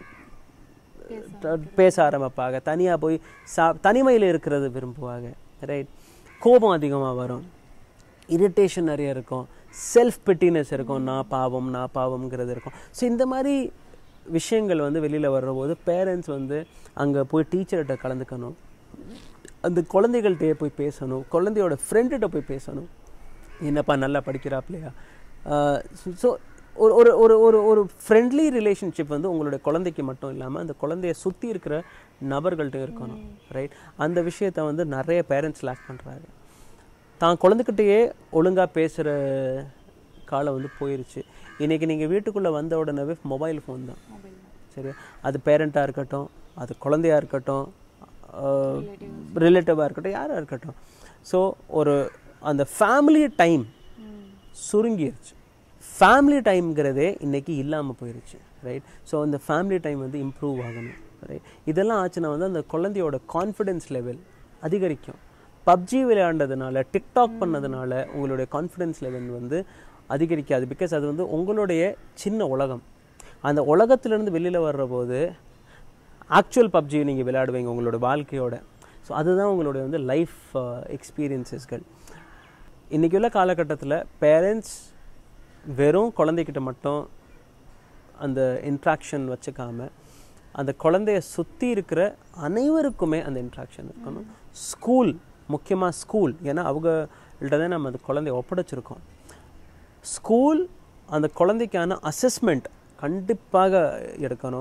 பேச ஆரம்பிப்பாங்க, தனியாக போய் தனிமையில் இருக்கிறது விரும்புவாங்க. ரைட். கோபம் அதிகமாக வரும், இரிட்டேஷன் நிறைய இருக்கும், செல்ஃப் பிட்டினஸ் இருக்கும், நான் பாவம்ங்கிறது இருக்கும். ஸோ இந்த மாதிரி விஷயங்கள் வந்து வெளியில் வர்றபோது பேரண்ட்ஸ் வந்து அங்கே போய் டீச்சர்கிட்ட கலந்துக்கணும், அந்த குழந்தைகள்கிட்டே போய் பேசணும், குழந்தையோட ஃப்ரெண்டுகிட்ட போய் பேசணும், என்னப்பா நல்லா படிக்கிறாப்லையா. ஸோ ஒரு ஒரு ஒரு ஒரு ஃப்ரெண்ட்லி ரிலேஷன்ஷிப் வந்து உங்களுடைய குழந்தைக்கு மட்டும் இல்லாமல் அந்த குழந்தைய சுற்றி இருக்கிற நபர்கள்ட்ட இருக்கணும். ரைட். அந்த விஷயத்தை வந்து நிறைய பேரண்ட்ஸ் லேக் பண்ணுறாங்க. தான் குழந்தைகிட்டையே ஒழுங்காக பேசுகிற காலம் வந்து போயிடுச்சு. இன்றைக்கி நீங்கள் வீட்டுக்குள்ளே வந்த உடனே மொபைல் ஃபோன் தான். சரி, அது பேரண்ட்டாக இருக்கட்டும், அது குழந்தையாக இருக்கட்டும், ரிலேட்டிவாக இருக்கட்டும், யாராக இருக்கட்டும். ஸோ அந்த ஃபேமிலி டைம் சுருங்கிருச்சு. ஃபேமிலி டைம்ங்கிறதே இன்றைக்கி இல்லாமல் போயிடுச்சு. ரைட். ஸோ அந்த ஃபேமிலி டைம் வந்து இம்ப்ரூவ் ஆகணும். ரைட். இதெல்லாம் ஆச்சுன்னா வந்து அந்த குழந்தையோட கான்ஃபிடென்ஸ் லெவல் அதிகரிக்கும். பப்ஜி விளையாண்டதுனால, டிக்டாக் பண்ணதுனால உங்களுடைய கான்ஃபிடென்ஸ் லெவல் வந்து அதிகரிக்காது. பிகாஸ் அது வந்து உங்களுடைய சின்ன உலகம். அந்த உலகத்திலேருந்து வெளியில் வர்ற போது ஆக்சுவல் பப்ஜி நீங்கள் விளையாடுவீங்க உங்களோட வாழ்க்கையோட. ஸோ அதுதான் உங்களுடைய வந்து லைஃப் எக்ஸ்பீரியன்ஸஸ்கள். இன்றைக்கி உள்ள காலகட்டத்தில் பேரண்ட்ஸ் வெறும் குழந்தைகிட்ட மட்டும் அந்த இன்ட்ராக்ஷன் வச்சுக்காமல் அந்த குழந்தைய சுற்றி இருக்கிற அனைவருக்குமே அந்த இன்ட்ராக்ஷன் இருக்கணும். ஸ்கூல், முக்கியமாக ஸ்கூல், ஏன்னா அவங்கள்ட்ட தான் நம்ம அந்த குழந்தைய ஒப்படைச்சிருக்கோம். ஸ்கூல் அந்த குழந்தைக்கான அசஸ்மெண்ட் கண்டிப்பாக எடுக்கணும்.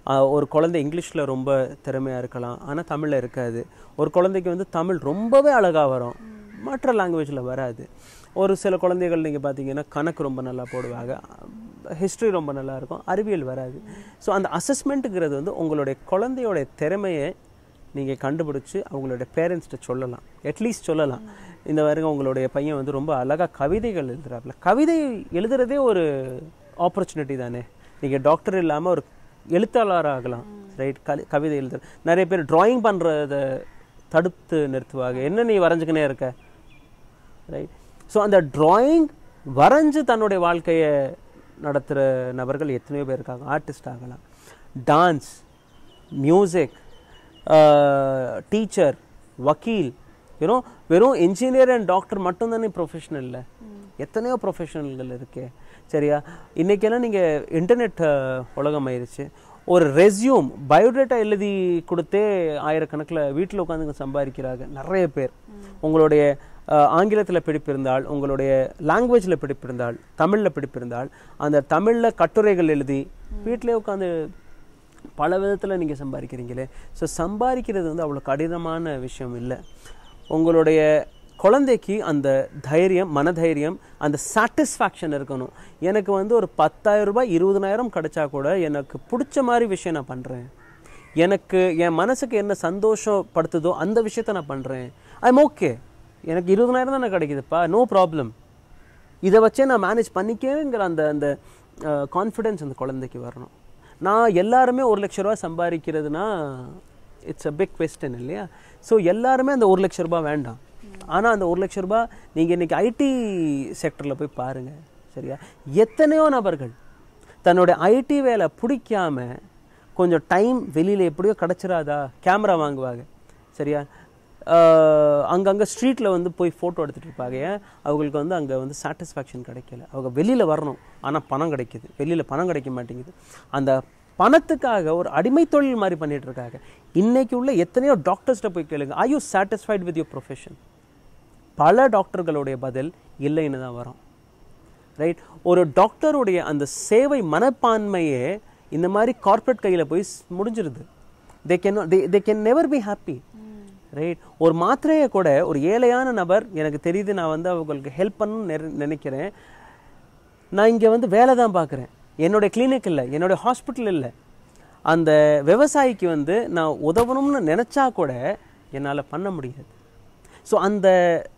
ஒரு குழந்தை இங்கிலீஷில் ரொம்ப திறமையாக இருக்கலாம், ஆனால் தமிழில் இருக்காது. ஒரு குழந்தைக்கு வந்து தமிழ் ரொம்பவே அழகாக வரும், மற்ற லாங்குவேஜில் வராது. ஒரு சில குழந்தைகள் நீங்கள் பார்த்தீங்கன்னா கணக்கு ரொம்ப நல்லா போடுவாங்க, ஹிஸ்ட்ரி ரொம்ப நல்லா இருக்கும், அறிவியல் வராது. ஸோ அந்த அசஸ்மெண்ட்டுங்கிறது வந்து உங்களுடைய குழந்தையோடைய திறமையை நீங்கள் கண்டுபிடிச்சி அவங்களுடைய பேரண்ட்ஸ்கிட்ட சொல்லலாம், அட்லீஸ்ட் சொல்லலாம். இந்த வரைக்கும் உங்களுடைய பையன் வந்து ரொம்ப அழகாக கவிதைகள் எழுதுறாப்புல. கவிதை எழுதுறதே ஒரு ஆப்பர்ச்சுனிட்டி தானே. நீங்கள் டாக்டர் இல்லாமல் ஒரு எழுத்தாளராக ஆகலாம், ரைட்? கவிதை எழுதுற நிறைய பேர் ட்ராயிங் பண்ணுறத தடுத்து நிறுத்துவாங்க, என்ன நீ வரைஞ்சிக்கினே இருக்க, ரைட்? ஸோ அந்த ட்ராயிங் வரைஞ்சு தன்னுடைய வாழ்க்கையை நடத்துகிற நபர்கள் எத்தனையோ பேர் இருக்காங்க. ஆர்டிஸ்ட் ஆகலாம், டான்ஸ், மியூசிக், டீச்சர், வக்கீல், வெறும் இன்ஜினியர் அண்ட் டாக்டர் மட்டும்தானே ப்ரொஃபஷனல் இல்லை, எத்தனையோ ப்ரொஃபஷனல்கள் இருக்கே, சரியா? இன்றைக்கெல்லாம் நீங்கள் இன்டர்நெட் உலகம் ஆயிடுச்சு. ஒரு ரெஸ்யூம் பயோடேட்டா எழுதி கொடுத்தே ஆயிரக்கணக்கில் வீட்டில் உட்காந்து சம்பாதிக்கிறாங்க நிறைய பேர். உங்களுடைய ஆங்கிலத்தில் பிடிப்பிருந்தால், உங்களுடைய லாங்குவேஜில் பிடிப்பிருந்தால், தமிழில் பிடிப்பிருந்தால், அந்த தமிழில் கட்டுரைகள் எழுதி வீட்டிலே உட்காந்து பல விதத்தில் நீங்கள் சம்பாதிக்கிறீங்களே. ஸோ சம்பாதிக்கிறது வந்து அவ்வளோ கடினமான விஷயம் இல்லை. உங்களுடைய குழந்தைக்கு அந்த தைரியம், மனதைரியம், அந்த சாட்டிஸ்ஃபேக்ஷன் இருக்கணும். எனக்கு வந்து ஒரு 10,000 ரூபாய் 20,000 கிடைச்சா கூட எனக்கு பிடிச்ச மாதிரி விஷயம் நான் பண்ணுறேன், எனக்கு என் மனசுக்கு என்ன சந்தோஷப்படுத்துதோ அந்த விஷயத்த நான் பண்ணுறேன், ஐம் ஓகே, எனக்கு 20,000 தானே கிடைக்குதுப்பா, நோ ப்ராப்ளம், இதை வச்சே நான் மேனேஜ் பண்ணிக்கேங்கிற அந்த அந்த கான்ஃபிடென்ஸ் அந்த குழந்தைக்கு வரணும். நான் எல்லாருமே 1,00,000 ரூபா சம்பாதிக்கிறதுனா இட்ஸ் அ பிக் குவெஸ்டன் இல்லையா? ஸோ எல்லாருமே அந்த 1,00,000 ரூபாய் வேண்டாம். ஆனால் அந்த 1,00,000 ரூபாய் நீங்கள் இன்றைக்கி ஐடி செக்டரில் போய் பாருங்கள், சரியா? எத்தனையோ நபர்கள் தன்னுடைய ஐடி வேலை பிடிக்காம கொஞ்சம் டைம் வெளியில் எப்படியோ கிடச்சிடாதா கேமரா வாங்குவாங்க, சரியா? அங்கங்கே ஸ்ட்ரீட்டில் வந்து போய் ஃபோட்டோ எடுத்துகிட்டு இருப்பாங்க. அவங்களுக்கு வந்து அங்கே வந்து சாட்டிஸ்ஃபேக்ஷன் கிடைக்கல, அவங்க வெளியில் வரணும், ஆனால் பணம் கிடைக்கிது, வெளியில் பணம் கிடைக்க மாட்டேங்குது. அந்த பணத்துக்காக ஒரு அடிமை தொழில் மாதிரி பண்ணிகிட்டு இருக்காங்க. இன்றைக்கி உள்ள எத்தனையோ டாக்டர்ஸ்கிட்ட போய் கேளுங்க, are you satisfied with your profession? பல டாக்டர்களுடைய பதில் இல்லைன்னு தான் வரும், ரைட்? ஒரு டாக்டருடைய அந்த சேவை மனப்பான்மையே இந்த மாதிரி கார்ப்பரேட் கையில் போய் முடிஞ்சிருது. they can never be happy, right? ஒரு மாத்திரையை கூட ஒரு ஏழையான நபர், எனக்கு தெரியுது, நான் வந்து அவங்களுக்கு ஹெல்ப் பண்ணணும்னு நினைக்கிறேன், நான் இங்கே வந்து வேலை தான் பார்க்குறேன், என்னுடைய கிளினிக் இல்லை, என்னுடைய ஹாஸ்பிட்டல் இல்லை, அந்த விவசாயிக்கு வந்து நான் உதவணும்னு நினச்சா கூட என்னால் பண்ண முடியாது. ஸோ அந்த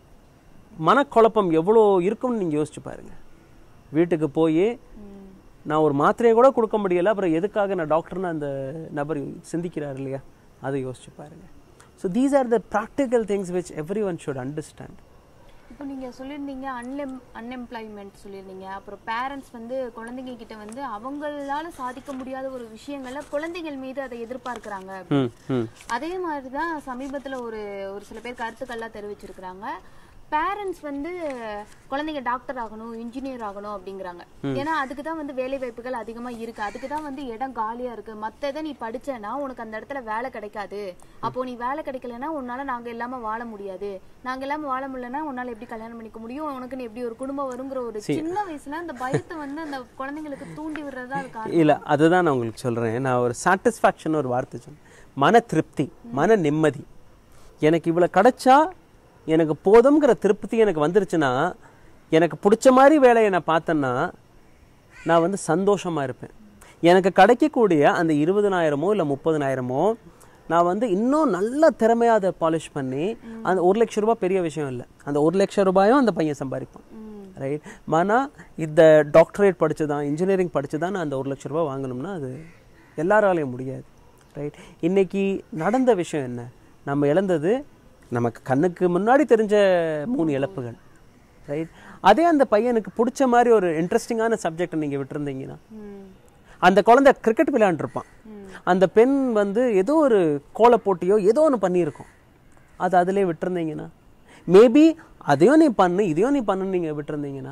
மனக்குழப்பம் எவ்வளோ இருக்கும்னு நீங்கள் யோசிச்சு பாருங்கள். வீட்டுக்கு போய் நான் ஒரு மாத்திரையை கூட கொடுக்க முடியலை, அப்புறம் எதுக்காக நான் டாக்டர்னு அந்த நபர் சிந்திக்கிறார் இல்லையா? அதை யோசிச்சு பாருங்கள். So these are the practical things which everyone should understand. இப்போ நீங்கள் சொல்லியிருந்தீங்க அன்எம்ப்ளாய்மெண்ட் சொல்லியிருந்தீங்க, அப்புறம் பேரண்ட்ஸ் வந்து குழந்தைங்க கிட்ட வந்து அவங்களால சாதிக்க முடியாத ஒரு விஷயங்கள குழந்தைகள் மீது அதை எதிர்பார்க்கிறாங்க. அதே மாதிரி தான் சமீபத்தில் ஒரு சில பேர் கருத்துக்கள்லாம் தெரிவிச்சிருக்கிறாங்க. பேரண்ட்ஸ் வந்து குழந்தைங்க டாக்டர் ஆகணும், இன்ஜினியர் ஆகணும் அப்படிங்கிறாங்க. ஏன்னா அதுக்கு தான் வந்து வேலை வாய்ப்புகள் அதிகமா இருக்கு, அதுக்கு தான் வந்து இடம் காலியா இருக்கு. மத்த இதை நீ படிச்சேன்னா உனக்கு அந்த இடத்துல வேலை கிடைக்காது, அப்போ நீ வேலை கிடைக்கலன்னா உன்னால நாங்க இல்லாம வாழ முடியாது, நாங்க இல்லாம வாழ முடியலன்னா உன்னால எப்படி கல்யாணம் பண்ணிக்க முடியும், உனக்கு நீ எப்படி ஒரு குடும்பம் வருங்கிற ஒரு சின்ன வயசுல அந்த பயத்தை வந்து அந்த குழந்தைங்களுக்கு தூண்டி விடுறதா இருக்கு. இல்ல, அதுதான் நான் உங்களுக்கு சொல்றேன். நான் ஒரு சாட்டிஸ்ஃபேக்ஷன் ஒரு வார்த்தை சொன்னேன், மன திருப்தி, மன நிம்மதி. எனக்கு இவ்வளவு கிடைச்சா எனக்கு போதும்ங்கிற திருப்தி எனக்கு வந்துருச்சுன்னா, எனக்கு பிடிச்ச மாதிரி வேலையை நான் பார்த்தேன்னா நான் வந்து சந்தோஷமாக இருப்பேன். எனக்கு கிடைக்கக்கூடிய அந்த 20,000 இல்லை 30,000 நான் வந்து இன்னும் நல்ல திறமையாக அதை பாலிஷ் பண்ணி, அந்த 1,00,000 ரூபாய் பெரிய விஷயம் இல்லை, அந்த 1,00,000 ரூபாயும் அந்த பையன் சம்பாதிப்பான், ரைட்? ஆனால் இந்த டாக்டரேட் படித்து தான், இன்ஜினியரிங் படித்து தான் நான் அந்த 1,00,000 ரூபாய் வாங்கணும்னா அது எல்லாராலையும் முடியாது, ரைட்? இன்றைக்கி நடந்த விஷயம் என்ன? நம்ம இழந்தது நமக்கு கண்ணுக்கு முன்னாடி தெரிஞ்ச 3 இழப்புகள், ரைட்? அதே அந்த பையனுக்கு பிடிச்ச மாதிரி ஒரு இன்ட்ரெஸ்டிங்கான சப்ஜெக்டை நீங்கள் விட்டுருந்தீங்கன்னா, அந்த குழந்தை கிரிக்கெட் விளையாண்டுருப்பான், அந்த பெண் வந்து ஏதோ ஒரு கோல போட்டியோ ஏதோ ஒன்று பண்ணியிருக்கோம், அது அதிலே விட்டுருந்தீங்கன்னா, மேபி அதையும் நீ பண்ணு இதையும் நீ பண்ணுன்னு நீங்கள் விட்டுருந்தீங்கன்னா.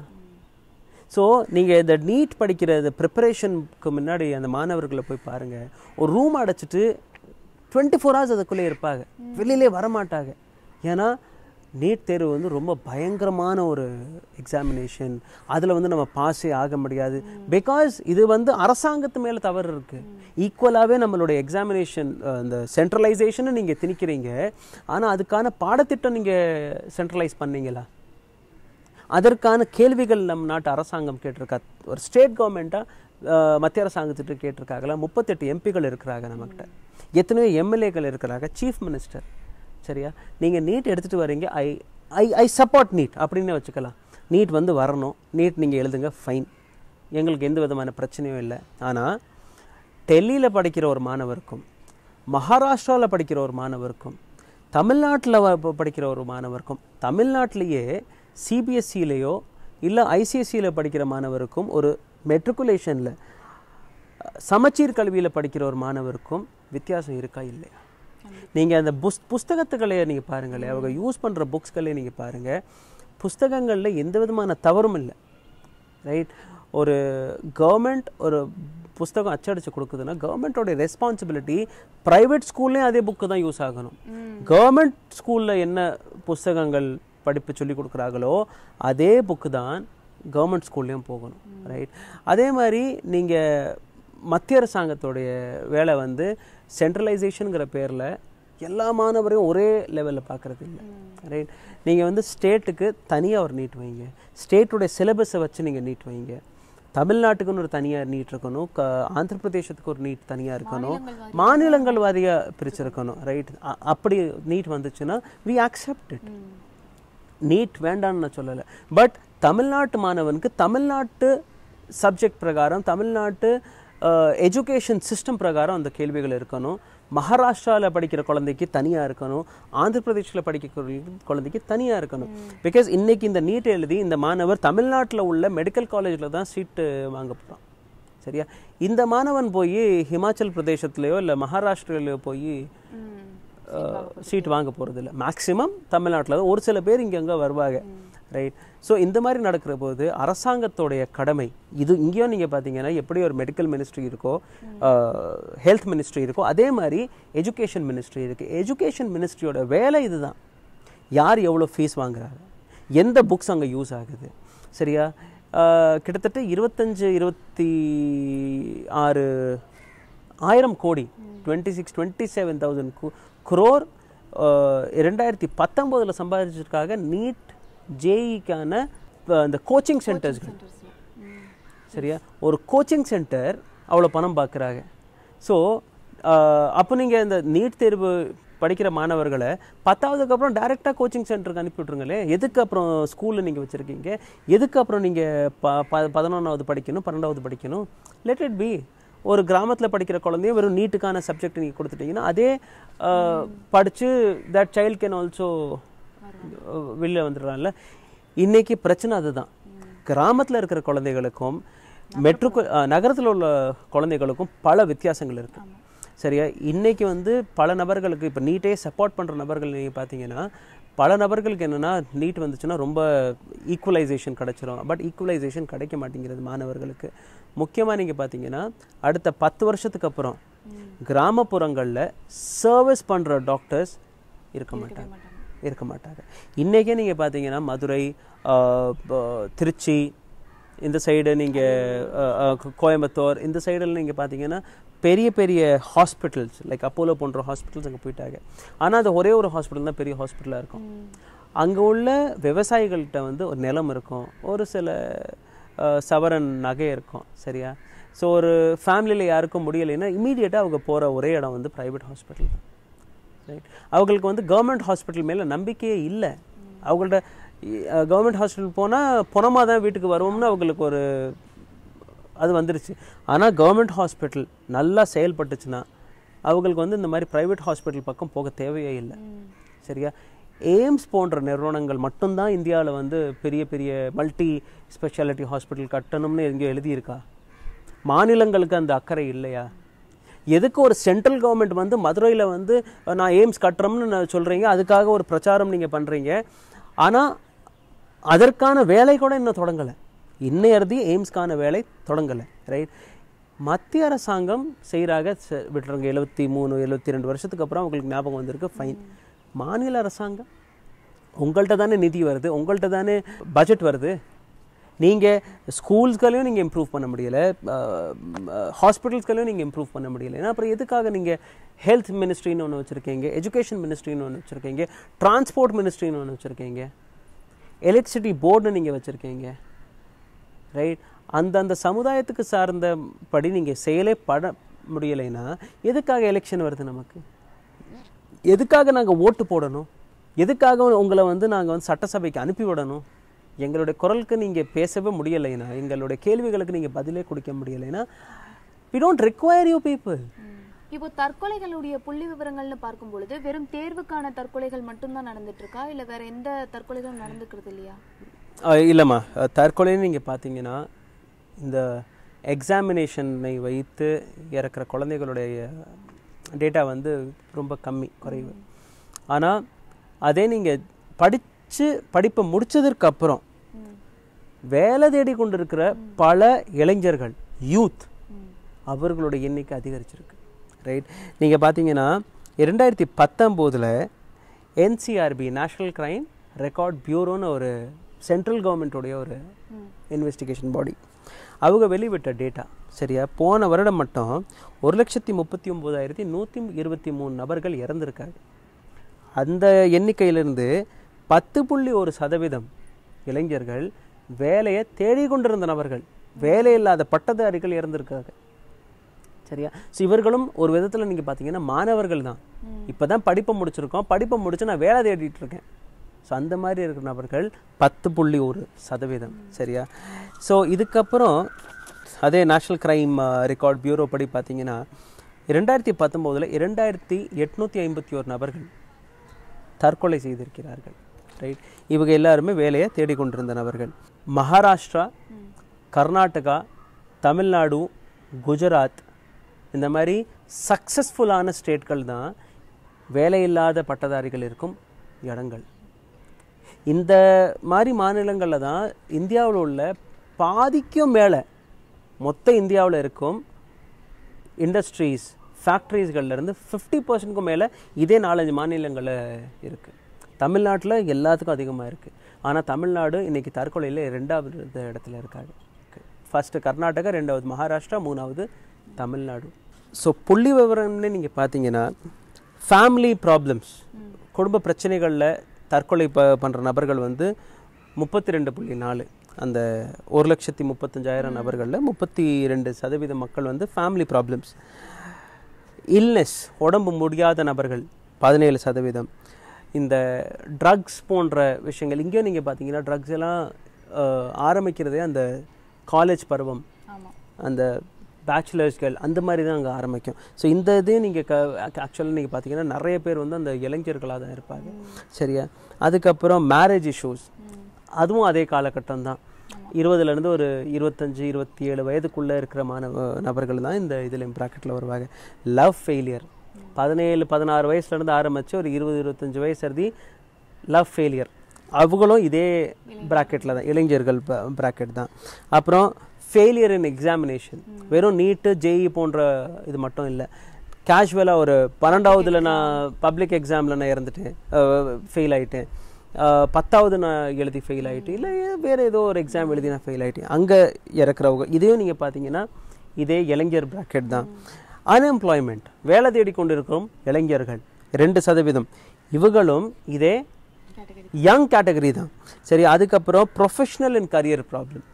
ஸோ நீங்கள் இந்த நீட் படிக்கிற இந்த ப்ரிப்பரேஷனுக்கு முன்னாடி அந்த மாணவர்களை போய் பாருங்கள், ஒரு ரூம் அடைச்சிட்டு 24 hours அதுக்குள்ளே இருப்பாங்க, வெளியிலே வரமாட்டாங்க. ஏன்னா நீட் தேர்வு வந்து ரொம்ப பயங்கரமான ஒரு எக்ஸாமினேஷன். அதில் வந்து நம்ம பாஸே ஆக முடியாது. பிகாஸ் இது வந்து அரசாங்கத்து மேலே தவறு இருக்குது. ஈக்குவலாகவே நம்மளுடைய எக்ஸாமினேஷன் இந்த சென்ட்ரலைசேஷனை நீங்கள் திணிக்கிறீங்க. ஆனால் அதுக்கான பாடத்திட்டம் நீங்கள் சென்ட்ரலைஸ் பண்ணீங்களா? அதற்கான கேள்விகள் நம் நாட்டு அரசாங்கம் கேட்டிருக்கா? ஒரு ஸ்டேட் கவர்மெண்ட்டாக மத்திய அரசாங்கத்திட்ட கேட்டிருக்காங்களா? 38 எம்பிகள் இருக்கிறாங்க நம்மக்கிட்ட, எத்தனையோ எம்எல்ஏக்கள் இருக்கிறாங்க, சீஃப் மினிஸ்டர். சரியா? நீங்கள் நீட் எடுத்துகிட்டு வரீங்க, ஐ சப்போர்ட் நீட் அப்படின்னு வச்சுக்கலாம். நீட் வந்து வரணும், நீட் நீங்கள் எழுதுங்க, ஃபைன், எங்களுக்கு எந்த விதமான பிரச்சனையும் இல்லை. ஆனால் டெல்லியில் படிக்கிற ஒரு மாணவருக்கும், மகாராஷ்டிராவில் படிக்கிற ஒரு மாணவருக்கும், தமிழ்நாட்டில் படிக்கிற ஒரு மாணவருக்கும், தமிழ்நாட்டிலேயே சிபிஎஸ்சிலேயோ இல்லை ஐசிஎஸ்சியில் படிக்கிற மாணவருக்கும், ஒரு மெட்ரிகுலேஷனில் சமச்சீர் கல்வியில் படிக்கிற ஒரு மாணவருக்கும் வித்தியாசம் இருக்கா இல்லையா? நீங்கள் அந்த புஸ்தகத்துக்களை நீங்கள் பாருங்களேன், அவங்க யூஸ் பண்ணுற புக்ஸ்களே நீங்கள் பாருங்கள், புஸ்தகங்களில் எந்த விதமான தவறும் இல்லை. ரைட்? ஒரு கவர்மெண்ட் ஒரு புஸ்தகம் அச்சடிச்சு கொடுக்குதுன்னா கவர்மெண்ட்டோடைய ரெஸ்பான்சிபிலிட்டி. ப்ரைவேட் ஸ்கூல்லேயும் அதே புக்கு தான் யூஸ் ஆகணும். கவர்மெண்ட் ஸ்கூலில் என்ன புஸ்தகங்கள் படிப்பு சொல்லி கொடுக்குறாங்களோ அதே புக்கு தான் கவர்மெண்ட் ஸ்கூல்லேயும் போகணும். ரைட்? அதே மாதிரி நீங்கள் மத்திய அரசாங்கத்தோடைய வேலை வந்து சென்ட்ரலைசேஷனுங்கிற பேரில் எல்லா மாணவரையும் ஒரே லெவலில் பார்க்குறது இல்லை. ரைட்? நீங்கள் வந்து ஸ்டேட்டுக்கு தனியாக ஒரு நீட் வைங்க, ஸ்டேட்டுடைய சிலபஸை வச்சு நீங்கள் நீட் வைங்க. தமிழ்நாட்டுக்குன்னு ஒரு தனியாக நீட் இருக்கணும், ஆந்திர பிரதேசத்துக்கு ஒரு நீட் தனியாக இருக்கணும், மாநிலங்கள் வாரியாக பிரிச்சிருக்கணும். ரைட்? அப்படி நீட் வந்துச்சுன்னா வி அக்செப்ட் இட். நீட் வேண்டான்னு நான் சொல்லலை. பட் தமிழ்நாட்டு மாணவனுக்கு தமிழ்நாட்டு சப்ஜெக்ட் பிரகாரம், தமிழ்நாட்டு எஜுகேஷன் சிஸ்டம் பிரகாரம் அந்த கேள்விகள் இருக்கணும். மகாராஷ்டிராவில் படிக்கிற குழந்தைக்கு தனியாக இருக்கணும், ஆந்திர பிரதேசில் படிக்கிற குழந்தைக்கு தனியாக இருக்கணும். பிகாஸ் இன்றைக்கி இந்த நீட் எழுதி இந்த மாணவர் தமிழ்நாட்டில் உள்ள மெடிக்கல் காலேஜில் தான் சீட்டு வாங்க போகிறான். சரியா? இந்த மாணவன் போய் ஹிமாச்சல் பிரதேசத்துலேயோ இல்லை மகாராஷ்டிராலேயோ போய் சீட் வாங்க போகிறது இல்லை. மேக்ஸிமம் தமிழ்நாட்டில் தான், ஒரு சில பேர் இங்கே வருவாங்க. ரைட்? ஸோ இந்த மாதிரி நடக்கிற போது அரசாங்கத்தோடைய கடமை இது. இங்கேயும் நீங்கள் பார்த்தீங்கன்னா எப்படி ஒரு மெடிக்கல் மினிஸ்ட்ரி இருக்கோ, ஹெல்த் மினிஸ்ட்ரி இருக்கோ, அதே மாதிரி எஜுகேஷன் மினிஸ்ட்ரி இருக்குது. எஜுகேஷன் மினிஸ்ட்ரியோட வேலை இதுதான். யார் எவ்வளோ ஃபீஸ் வாங்குறாங்க, எந்த புக்ஸ் அங்கே யூஸ் ஆகுது. சரியா? கிட்டத்தட்ட 25-26,000 கோடி, 27,000 crore 2019 சம்பாதிச்சிருக்காங்க நீட் ஜேஇக்கான அந்த கோச்சிங் சென்டர்ஸ்கள். சரியா? ஒரு கோச்சிங் சென்டர் அவ்வளோ பணம் பார்க்குறாங்க. ஸோ அப்போ நீங்கள் இந்த நீட் தேர்வு படிக்கிற மாணவர்களை 10ஆவதுக்கு அப்புறம் டைரெக்டாக கோச்சிங் சென்டருக்கு அனுப்பி விட்ருங்களே. எதுக்கு அப்புறம் ஸ்கூலில் நீங்கள் வச்சுருக்கீங்க? எதுக்கு அப்புறம் நீங்கள் 11ஆவது படிக்கணும், 12ஆவது படிக்கணும்? Let it be. ஒரு கிராமத்தில் படிக்கிற குழந்தைய வெறும் நீட்டுக்கான சப்ஜெக்ட் நீங்கள் கொடுத்துட்டீங்கன்னா அதே படித்து தட் சைல்ட் கேன் ஆல்சோ வெளில வந்துடுறான்ல. இன்றைக்கி பிரச்சனை அதுதான். கிராமத்தில் இருக்கிற குழந்தைகளுக்கும் நகரத்தில் உள்ள குழந்தைகளுக்கும் பல வித்தியாசங்கள் இருக்குது. சரியா? இன்றைக்கி வந்து பல நபர்களுக்கு இப்போ நீட்டே சப்போர்ட் பண்ணுற நபர்கள் நீங்கள் பார்த்தீங்கன்னா பல நபர்களுக்கு என்னென்னா நீட் வந்துச்சுன்னா ரொம்ப ஈக்குவலைசேஷன் கிடச்சிரும். பட் ஈக்குவலைசேஷன் கிடைக்க மாட்டேங்கிறது மாணவர்களுக்கு. முக்கியமாக நீங்கள் பார்த்தீங்கன்னா அடுத்த 10 வருஷத்துக்கு அப்புறம் கிராமப்புறங்களில் சர்வீஸ் பண்ணுற டாக்டர்ஸ் இருக்க மாட்டாங்க. இன்றைக்கே நீங்கள் பார்த்தீங்கன்னா மதுரை, திருச்சி, இந்த சைடு நீங்கள் கோயம்புத்தூர், இந்த சைடில் நீங்கள் பார்த்தீங்கன்னா பெரிய பெரிய ஹாஸ்பிட்டல்ஸ் லைக் அப்போலோ போன்ற ஹாஸ்பிட்டல்ஸ் அங்கே போயிட்டாங்க. ஆனால் அது ஒரே ஒரு ஹாஸ்பிட்டல் தான் பெரிய ஹாஸ்பிட்டலாக இருக்கும். அங்கே உள்ள விவசாயிகள்கிட்ட வந்து ஒரு நிலம் இருக்கும், ஒரு சில சவரன் நகை இருக்கும். சரியா? ஸோ ஒரு ஃபேமிலியில் யாருக்கும் முடியலைன்னா இமீடியட்டாக அவங்க போகிற ஒரே இடம் வந்து ப்ரைவேட் ஹாஸ்பிட்டல் தான். ரைட்? அவங்களுக்கு வந்து கவர்மெண்ட் ஹாஸ்பிட்டல் மேலே நம்பிக்கையே இல்லை. அவங்கள்ட்ட கவர்மெண்ட் ஹாஸ்பிட்டல் போனால் பணமாக தான் வீட்டுக்கு வருவோம்னு அவங்களுக்கு ஒரு அது வந்துருச்சு. ஆனால் கவர்மெண்ட் ஹாஸ்பிட்டல் நல்லா செயல்பட்டுச்சுன்னா அவங்களுக்கு வந்து இந்த மாதிரி ப்ரைவேட் ஹாஸ்பிட்டல் பக்கம் போக தேவையே இல்லை. சரியா? எய்ம்ஸ் போன்ற நிறுவனங்கள் மட்டும்தான் இந்தியாவில் வந்து பெரிய பெரிய மல்டி ஸ்பெஷாலிட்டி ஹாஸ்பிட்டல் கட்டணும்னு எங்கேயோ எழுதியிருக்கா? மாநிலங்களுக்கு அந்த அக்கறை இல்லையா? எதுக்கு ஒரு சென்ட்ரல் கவர்மெண்ட் வந்து மதுரையில் வந்து நான் எய்ம்ஸ் கட்டுறோம்னு சொல்கிறீங்க, அதுக்காக ஒரு பிரச்சாரம் நீங்கள் பண்ணுறீங்க. ஆனால் அதற்கான வேலை கூட இன்னும் தொடங்கலை. இன்னையறுதி எய்ம்ஸ்க்கான வேலை தொடங்கலை. ரைட்? மத்திய அரசாங்கம் செய்கிறாங்க, விட்டுருங்க. 73-72 வருஷத்துக்கு அப்புறம் அவங்களுக்கு ஞாபகம் வந்திருக்கு, ஃபைன். மாநில அரசாங்கம் உங்கள்கிட்ட தானே நிதி வருது, உங்கள்கிட்ட தானே பட்ஜெட் வருது. நீங்கள் ஸ்கூல்ஸ்களையும் நீங்கள் இம்ப்ரூவ் பண்ண முடியலை, ஹாஸ்பிட்டல்ஸ்களையும் நீங்கள் இம்ப்ரூவ் பண்ண முடியலை. ஏன்னா அப்புறம் எதுக்காக நீங்கள் ஹெல்த் மினிஸ்ட்ரின்னு ஒன்று வச்சுருக்கீங்க, எஜுகேஷன் மினிஸ்ட்ரின்னு ஒன்று வச்சுருக்கீங்க, டிரான்ஸ்போர்ட் மினிஸ்ட்ரின்னு ஒன்று வச்சுருக்கீங்க, எலக்ட்ரிசிட்டி போர்டுன்னு நீங்கள் வச்சுருக்கீங்க, ரைட்? அந்தந்த சமுதாயத்துக்கு சார்ந்த படி நீங்கள் செயலே பட முடியலைன்னா எதுக்காக எலெக்ஷன் வருது நமக்கு? எதுக்காக நாங்கள் ஓட்டு போடணும்? எதுக்காக உங்களை நாங்கள் சட்டசபைக்கு அனுப்பி விடணும்? எங்களுடைய குரலுக்கு நீங்கள் பேசவே முடியலைன்னா, எங்களுடைய கேள்விகளுக்கு நீங்கள் பதிலே கொடுக்க முடியலைன்னா, we don't require you people. இப்போ தற்கொலைகளுடைய புள்ளி விவரங்கள்னு பார்க்கும் பொழுது வெறும் தேர்வுக்கான தற்கொலைகள் மட்டும்தான் நடந்துட்டு இருக்கா, இல்லை வேற எந்த தற்கொலைகளும் நடந்துக்கிறது இல்லையா? இல்லைம்மா, தற்கொலைன்னு நீங்கள் பார்த்தீங்கன்னா இந்த எக்ஸாமினேஷனை வைத்து இறக்குற குழந்தைகளுடைய டேட்டா ரொம்ப கம்மி, குறைவு. ஆனால் அதே நீங்கள் படிப்பை முடித்ததற்கு அப்புறம் வேலை தேடி கொண்டு இருக்கிற பல இளைஞர்கள், யூத், அவர்களுடைய எண்ணிக்கை அதிகரிச்சிருக்கு, ரைட்? நீங்கள் பார்த்தீங்கன்னா 2019 என்சிஆர்பி, நேஷ்னல் கிரைம் ரெக்கார்ட் பியூரோன்னு ஒரு சென்ட்ரல் கவர்மெண்ட்டுடைய ஒரு இன்வெஸ்டிகேஷன் பாடி, அவங்க வெளிவிட்ட டேட்டா, சரியா? போன வருடம் மட்டும் 1,39,123 நபர்கள் இறந்துருக்காங்க. அந்த எண்ணிக்கையிலிருந்து 10.1% இளைஞர்கள் வேலையை தேடிக்கொண்டிருந்த நபர்கள், வேலையில்லாத பட்டதாரிகள் இறந்துருக்காங்க, சரியா? ஸோ இவர்களும் ஒரு விதத்தில் நீங்கள் பார்த்தீங்கன்னா மாணவர்கள் தான். இப்போ தான் படிப்பை முடிச்சிருக்கோம், படிப்பை முடிச்சு நான் வேலை தேடிட்டு இருக்கேன். ஸோ அந்த மாதிரி இருக்கிற நபர்கள் 10.1%, சரியா? ஸோ இதுக்கப்புறம் அதே நேஷ்னல் கிரைம் ரெக்கார்ட் பியூரோ படி பார்த்தீங்கன்னா 2019 2,851 நபர்கள் தற்கொலை செய்திருக்கிறார்கள், ரைட்? இவங்க எல்லாருமே வேலையை தேடிக்கொண்டிருந்த நபர்கள். மகாராஷ்டிரா, கர்நாடகா, தமிழ்நாடு, குஜராத் இந்த மாதிரி சக்ஸஸ்ஃபுல்லான ஸ்டேட்கள் தான் வேலையில்லாத பட்டதாரிகள் இருக்கும் இடங்கள். இந்த மாதிரி மாநிலங்களில் தான் இந்தியாவில் உள்ள பாதிக்கும் மேலே, மொத்த இந்தியாவில் இருக்கும் இண்டஸ்ட்ரீஸ், ஃபேக்ட்ரிஸ்கள்லேருந்து 50%க்கும் மேலே இதே 4-5 மாநிலங்களில் இருக்குது. தமிழ்நாட்டில் எல்லாத்துக்கும் அதிகமாக இருக்குது. ஆனால் தமிழ்நாடு இன்றைக்கி தற்கொலையில் 2வது இடத்துல இருக்காங்க. ஃபஸ்ட்டு கர்நாடகா, 2வது மகாராஷ்டிரா, 3வது தமிழ்நாடு. ஸோ புள்ளி விவரம்னு நீங்கள் பார்த்தீங்கன்னா ஃபேமிலி ப்ராப்ளம்ஸ், குடும்ப பிரச்சனைகளில் தற்கொலை பண்ணுற நபர்கள் 32.4, அந்த 1,35,000 நபர்களில் 32% மக்கள் ஃபேமிலி ப்ராப்ளம்ஸ். இல்னஸ், உடம்பு முடியாத நபர்கள் 17%. இந்த ட்ரக்ஸ் போன்ற விஷயங்கள், இங்கேயும் நீங்கள் பார்த்தீங்கன்னா ட்ரக்ஸ் எல்லாம் ஆரம்பிக்கிறதே அந்த காலேஜ் பருவம், அந்த பேச்சுலர்ஸ்கள் அந்த மாதிரி தான் அங்கே ஆரம்பிக்கும். ஸோ இந்த இதையும் நீங்கள் ஆக்சுவலாக நீங்கள் பார்த்தீங்கன்னா நிறைய பேர் அந்த இளைஞர்களாக தான் இருப்பாங்க, சரியா? அதுக்கப்புறம் மேரேஜ் இஷ்யூஸ், அதுவும் அதே காலகட்டம் தான். 20லேருந்து ஒரு 25-27 வயதுக்குள்ளே இருக்கிற நபர்கள் தான் இந்த இதில் ப்ராக்கெட்டில் வருவாங்க. லவ் ஃபெயிலியர் 17-16 வயசுலேருந்து ஆரம்பித்து ஒரு 20-25 வயசு சரி லவ் ஃபெயிலியர், அவங்களும் இதே ப்ராக்கெட்டில் தான், இளைஞர்கள் ப்ராக்கெட் தான். அப்புறம் ஃபெயிலியர் இன் எக்ஸாமினேஷன், வெறும் நீட்டு, ஜேஇ போன்ற இது மட்டும் இல்லை, கேஷுவலாக ஒரு 12வதுல நான் பப்ளிக் எக்ஸாமில் நான் இறந்துட்டேன், ஃபெயில் ஆகிட்டேன், 10வது நான் எழுதி ஃபெயில் ஆகிட்டு, இல்லை வேறு ஏதோ ஒரு எக்ஸாம் எழுதி நான் ஃபெயில் ஆகிட்டேன், அங்கே இறக்குறவங்க. இதையும் நீங்கள் பார்த்தீங்கன்னா இதே இளைஞர் ப்ராக்கெட் தான். அன்எம்ப்ளாய்மெண்ட், வேலை தேடிக்கொண்டு இருக்கிறோம் இளைஞர்கள் 2%, இவங்களும் இதே யங் கேட்டகரி தான், சரி? அதுக்கப்புறம் ப்ரொஃபஷ்னல் அண்ட் கரியர் ப்ராப்ளம்,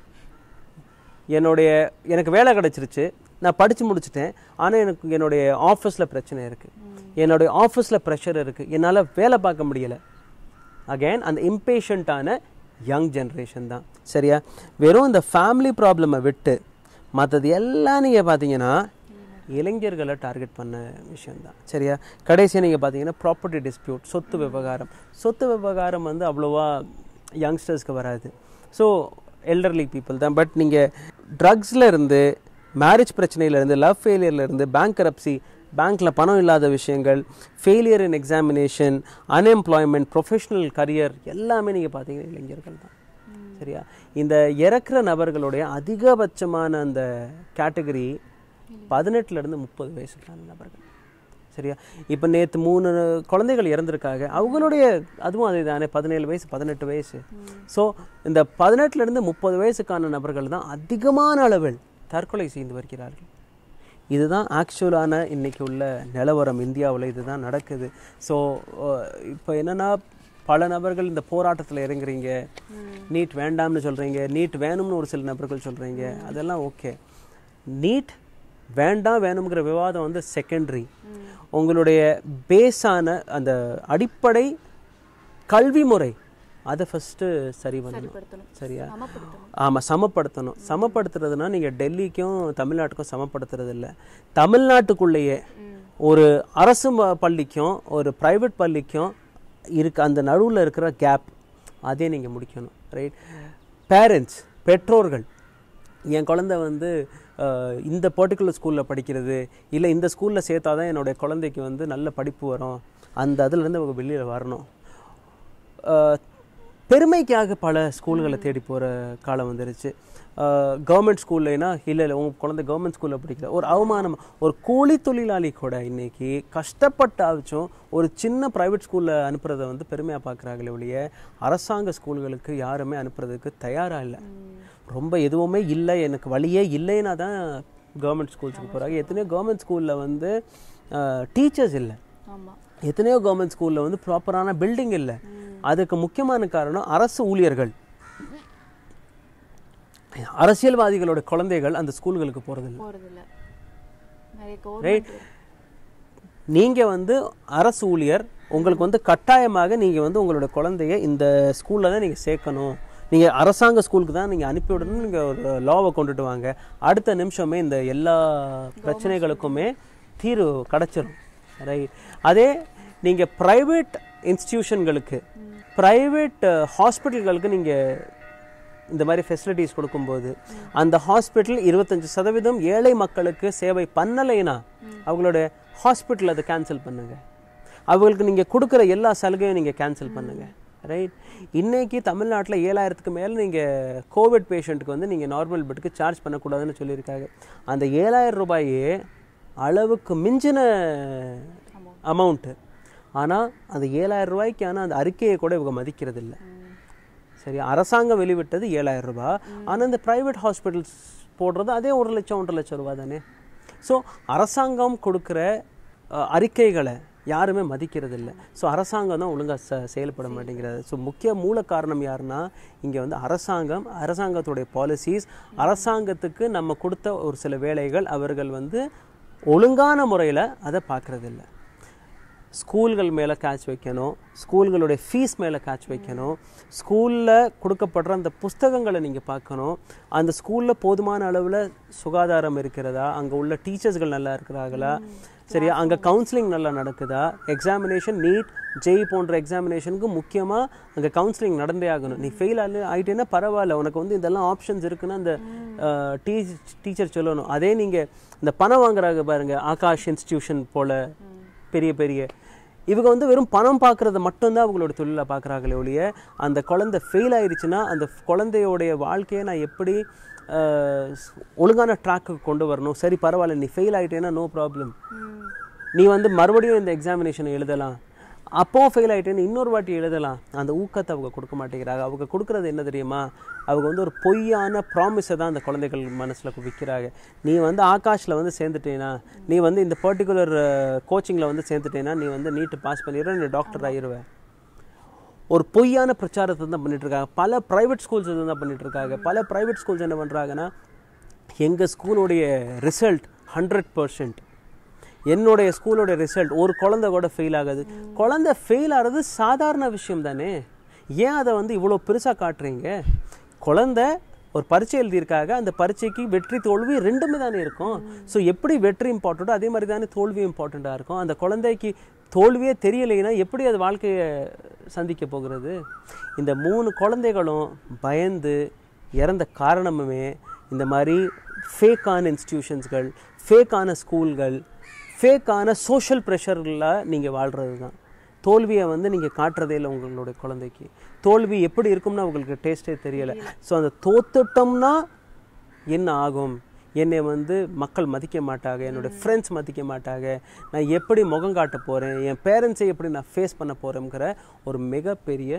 எனக்கு வேலை கிடச்சிருச்சு, நான் படித்து முடிச்சுட்டேன், ஆனால் எனக்கு என்னுடைய ஆஃபீஸில் பிரச்சனை இருக்குது, என்னுடைய ஆஃபீஸில் ப்ரெஷர் இருக்குது, என்னால் வேலை பார்க்க முடியலை. அகெயின் அந்த இம்பேஷண்ட்டான யங் ஜென்ரேஷன் தான், சரியா? வெறும் இந்த ஃபேமிலி ப்ராப்ளமை விட்டு மற்றது எல்லாம் நீங்கள் பார்த்தீங்கன்னா இளைஞர்களை டார்கெட் பண்ண விஷயந்தான், சரியா? கடைசியாக நீங்கள் பார்த்தீங்கன்னா ப்ராப்பர்ட்டி டிஸ்பியூட், சொத்து விவகாரம் அவ்வளோவா யங்ஸ்டர்ஸ்க்கு வராது. ஸோ எல்டர்லி பீப்புள் தான். பட் நீங்கள் ட்ரக்ஸில் இருந்து, மேரேஜ் பிரச்சனையிலேருந்து, லவ் ஃபெயிலியர்லேருந்து, பேங்க்ரப்சி, பேங்க்கில் பணம் இல்லாத விஷயங்கள், failure in examination, unemployment, professional career, எல்லாமே நீங்கள் பார்த்தீங்கன்னா இளைஞர்கள் தான், சரியா? இந்த இறக்குற நபர்களுடைய அதிகபட்சமான அந்த கேட்டகரி 18லேருந்து 30 வயசுக்கான நபர்கள். சரியா? இப்போ நேற்று 3 குழந்தைகள் இறந்துருக்காங்க. அவங்களுடைய அதுவும் அதே தானே, 17 வயசு 18 வயசு. ஸோ இந்த 18லேருந்து 30 வயசுக்கான நபர்கள் தான் அதிகமான அளவில் தற்கொலை செய்து வருகிறார்கள். இதுதான் ஆக்சுவலான இன்றைக்கி உள்ள நிலவரம். இந்தியாவில் இதுதான் நடக்குது. ஸோ இப்போ என்னென்னா, பல நபர்கள் இந்த போராட்டத்தில் இறங்குறீங்க, நீட் வேண்டாம்னு சொல்கிறீங்க, நீட் வேணும்னு ஒரு சில நபர்கள் சொல்கிறீங்க, அதெல்லாம் ஓகே. நீட் வேண்டாம் வேணுங்கிற விவாதம் வந்து செகண்டரி. உங்களுடைய பேஸான அந்த அடிப்படை கல்வி முறை அதை ஃபஸ்ட்டு சரி பண்ணணும். சரியா? ஆமாம், சமப்படுத்தணும். சமப்படுத்துறதுனா நீங்கள் டெல்லிக்கும் தமிழ்நாட்டுக்கும் சமப்படுத்துறது இல்லை. தமிழ்நாட்டுக்குள்ளேயே ஒரு அரசு பள்ளிக்கும் ஒரு ப்ரைவேட் பள்ளிக்கும் அந்த நடுவில் இருக்கிற கேப் அதே நீங்கள் முடிக்கணும். ரைட்? பேரண்ட்ஸ், பெற்றோர்கள், என் குழந்தை வந்து இந்த பர்டிகுலர் ஸ்கூலில் படிக்கிறது, இல்லை இந்த ஸ்கூலில் சேர்த்தா தான் என்னுடைய குழந்தைக்கு வந்து நல்ல படிப்பு வரும், அந்த அதுலேருந்து அவங்க வெளியில் வரணும். பெருமைக்காக பல ஸ்கூல்களை தேடி போகிற காலம் வந்துருச்சு. கவர்மெண்ட் ஸ்கூல்லைனா இல்லை உங்கள் குழந்தை கவர்மெண்ட் ஸ்கூலில் படிக்கிற ஒரு அவமானம். ஒரு கூலி தொழிலாளி கூட இன்றைக்கி கஷ்டப்பட்டாச்சும் ஒரு சின்ன ப்ரைவேட் ஸ்கூலில் அனுப்புறதை வந்து பெருமையாக பார்க்குறாங்களே ஒழிய அரசாங்க ஸ்கூல்களுக்கு யாருமே அனுப்புறதுக்கு தயாராக இல்லை. ரொம்ப எதுவுமே இல்லை, எனக்கு வழியே இல்லைன்னா தான் கவர்மெண்ட் ஸ்கூல்ஸுக்கு போகிறாங்க. எத்தனையோ கவர்மெண்ட் ஸ்கூலில் வந்து டீச்சர்ஸ் இல்லை, எத்தனையோ கவர்மெண்ட் ஸ்கூலில் வந்து ப்ராப்பரான பில்டிங் இல்லை. அதுக்கு முக்கியமான காரணம் அரசு ஊழியர்கள், அரசியல்வாதிகளோட குழந்தைகள் அந்த ஸ்கூல்களுக்கு போகிறதில்லை. நீங்கள் வந்து அரசு ஊழியர், உங்களுக்கு வந்து கட்டாயமாக நீங்கள் வந்து உங்களோட குழந்தைய இந்த ஸ்கூலில் தான் நீங்கள் சேர்க்கணும், நீங்கள் அரசாங்க ஸ்கூலுக்கு தான் நீங்கள் அனுப்பிவிடணும், நீங்கள் ஒரு லாவை கொண்டுட்டு வாங்க, அடுத்த நிமிஷமே இந்த எல்லா பிரச்சனைகளுக்குமே தீர்வு கிடச்சிரும். ரைட்? அதே நீங்கள் ப்ரைவேட் இன்ஸ்டிடியூஷன்களுக்கு, ப்ரைவேட் ஹாஸ்பிட்டல்களுக்கு நீங்கள் இந்த மாதிரி ஃபெசிலிட்டிஸ் கொடுக்கும்போது அந்த ஹாஸ்பிட்டல் 25% ஏழை மக்களுக்கு சேவை பண்ணலைன்னா அவங்களோட ஹாஸ்பிட்டல் அதை கேன்சல் பண்ணுங்க. அவங்களுக்கு நீங்கள் கொடுக்குற எல்லா சலுகையும் நீங்கள் கேன்சல் பண்ணுங்க. ரைட்? இன்னைக்கு தமிழ்நாட்டில் 7000க்கு மேலே நீங்கள் கோவிட் பேஷண்ட்டுக்கு வந்து நீங்கள் நார்மல் பெட்டுக்கு சார்ஜ் பண்ணக்கூடாதுன்னு சொல்லியிருக்காங்க. அந்த 7000 ரூபாயே அளவுக்கு மிஞ்சின அமௌண்ட்டு. ஆனால் அந்த 7000 ரூபாய்க்கான அந்த அறிக்கையை கூட இவங்க மதிக்கிறது இல்லை. சரி, அரசாங்கம் வெளிவிட்டது 7000 ரூபாய், ஆனால் இந்த ப்ரைவேட் ஹாஸ்பிட்டல்ஸ் போடுறது அதே 1 லட்சம் 1.5 லட்சம் ரூபா தானே. ஸோ அரசாங்கம் கொடுக்குற அறிக்கைகளை யாருமே மதிக்கிறது இல்லை. ஸோ அரசாங்கம் தான் ஒழுங்காக செயல்பட மாட்டேங்கிறது. ஸோ முக்கிய மூல காரணம் யாருன்னா இங்கே வந்து அரசாங்கத்துடைய பாலிசிஸ், அரசாங்கத்துக்கு நம்ம கொடுத்த ஒரு சில வேலைகள் அவர்கள் வந்து ஒழுங்கான முறையில் அதை பார்க்குறது இல்லை. ஸ்கூல்கள் மேலே கேட்ச் வைக்கணும், ஸ்கூல்களுடைய ஃபீஸ் மேலே கேட்ச் வைக்கணும், ஸ்கூலில் கொடுக்கப்படுற அந்த புஸ்தகங்களை நீங்கள் பார்க்கணும், அந்த ஸ்கூலில் போதுமான அளவில் சுகாதாரம் இருக்கிறதா, அங்கே உள்ள டீச்சர்ஸ்கள் நல்லா இருக்கிறாங்களா, சரியா, அங்கே கவுன்சிலிங் நல்லா நடக்குதா, எக்ஸாமினேஷன் நீட் ஜெய் போன்ற எக்ஸாமினேஷனுக்கு முக்கியமாக அங்கே கவுன்சிலிங் நடந்தே ஆகணும். நீ ஃபெயில் ஆகிட்டேன்னா பரவாயில்ல, உனக்கு வந்து இதெல்லாம் ஆப்ஷன்ஸ் இருக்குன்னு அந்த டீச்சர் சொல்லணும். அதே நீங்கள் இந்த பணம் வாங்குறாங்க பாருங்கள், ஆகாஷ் இன்ஸ்டிடியூஷன் போல் பெரிய இவங்க வந்து வெறும் பணம் பார்க்குறத மட்டும்தான் அவங்களோட தொழிலை பார்க்குறாங்களே ஒழிய அந்த குழந்தை ஃபெயில் ஆயிடுச்சுன்னா அந்த குழந்தையோடைய வாழ்க்கையை நான் எப்படி ஒழுங்கான ட்ராக்குக்கு கொண்டு வரணும். சரி பரவாயில்ல, நீ ஃபெயில் ஆகிட்டேன்னா நோ ப்ராப்ளம், நீ வந்து மறுபடியும் இந்த எக்ஸாமினேஷனை எழுதலாம், அப்போவும் ஃபெயில் ஆகிட்டேன்னு இன்னொரு வாட்டி எழுதலாம். அந்த ஊக்கத்தை அவங்க கொடுக்க மாட்டேங்கிறாங்க. அவங்க கொடுக்குறது என்ன தெரியுமா, அவங்க வந்து ஒரு பொய்யான ப்ராமிஸை தான் அந்த குழந்தைகள் மனசில் விற்கிறாங்க. நீ வந்து ஆகாஷில் வந்து சேர்ந்துட்டேன்னா, நீ வந்து இந்த பர்டிகுலர் கோச்சிங்கில் வந்து சேர்ந்துட்டேன்னா நீ வந்து நீட்டு பாஸ் பண்ணிடுற, நீ டாக்டர் ஆகிடுவேன். ஒரு பொய்யான பிரச்சாரத்தை தான் பண்ணிகிட்ருக்காங்க. பல ப்ரைவேட் ஸ்கூல்ஸ் தான் பண்ணிகிட்ருக்காங்க. பல ப்ரைவேட் ஸ்கூல்ஸ் என்ன பண்ணுறாங்கன்னா, எங்கள் ஸ்கூலுடைய ரிசல்ட் 100%, என்னுடைய ஸ்கூலோட ரிசல்ட், ஒரு குழந்தை கூட ஃபெயில் ஆகுது. குழந்தை ஃபெயில் ஆகிறது சாதாரண விஷயம் தானே, ஏன் அதை வந்து இவ்வளோ பெருசாக காட்டுறீங்க? குழந்தை ஒரு பரீட்சை எழுதியிருக்காங்க, அந்த பரீட்சைக்கு வெற்றி தோல்வி ரெண்டுமே தானே இருக்கும். ஸோ எப்படி வெற்றி இம்பார்ட்டண்ட்டோ அதே மாதிரி தானே தோல்வி இம்பார்ட்டண்ட்டாக இருக்கும். அந்த குழந்தைக்கு தோல்வியே தெரியலைன்னா எப்படி அது வாழ்க்கையை சந்திக்க போகிறது? இந்த 3 குழந்தைகளும் பயந்து இறந்த காரணமுமே இந்த மாதிரி ஃபேக்கான இன்ஸ்டிடியூஷன்ஸ்கள், ஃபேக்கான ஸ்கூல்கள், ஃபேக்கான சோஷியல் ப்ரெஷரில் நீங்கள் வாழ்கிறது தான். தோல்வியை வந்து நீங்கள் காட்டுறதே இல்லை உங்களுடைய குழந்தைக்கு. தோல்வி எப்படி இருக்கும்னா உங்களுக்கு டேஸ்ட்டே தெரியலை. ஸோ அந்த தோத்துட்டோம்னா என்ன ஆகும், என்னை வந்து மக்கள் மதிக்க மாட்டாங்க, என்னோடய ஃப்ரெண்ட்ஸ் மதிக்க மாட்டாங்க, நான் எப்படி முகம் காட்ட போகிறேன், என் பேரண்ட்ஸை எப்படி நான் ஃபேஸ் பண்ண போகிறேங்கிற ஒரு மிகப்பெரிய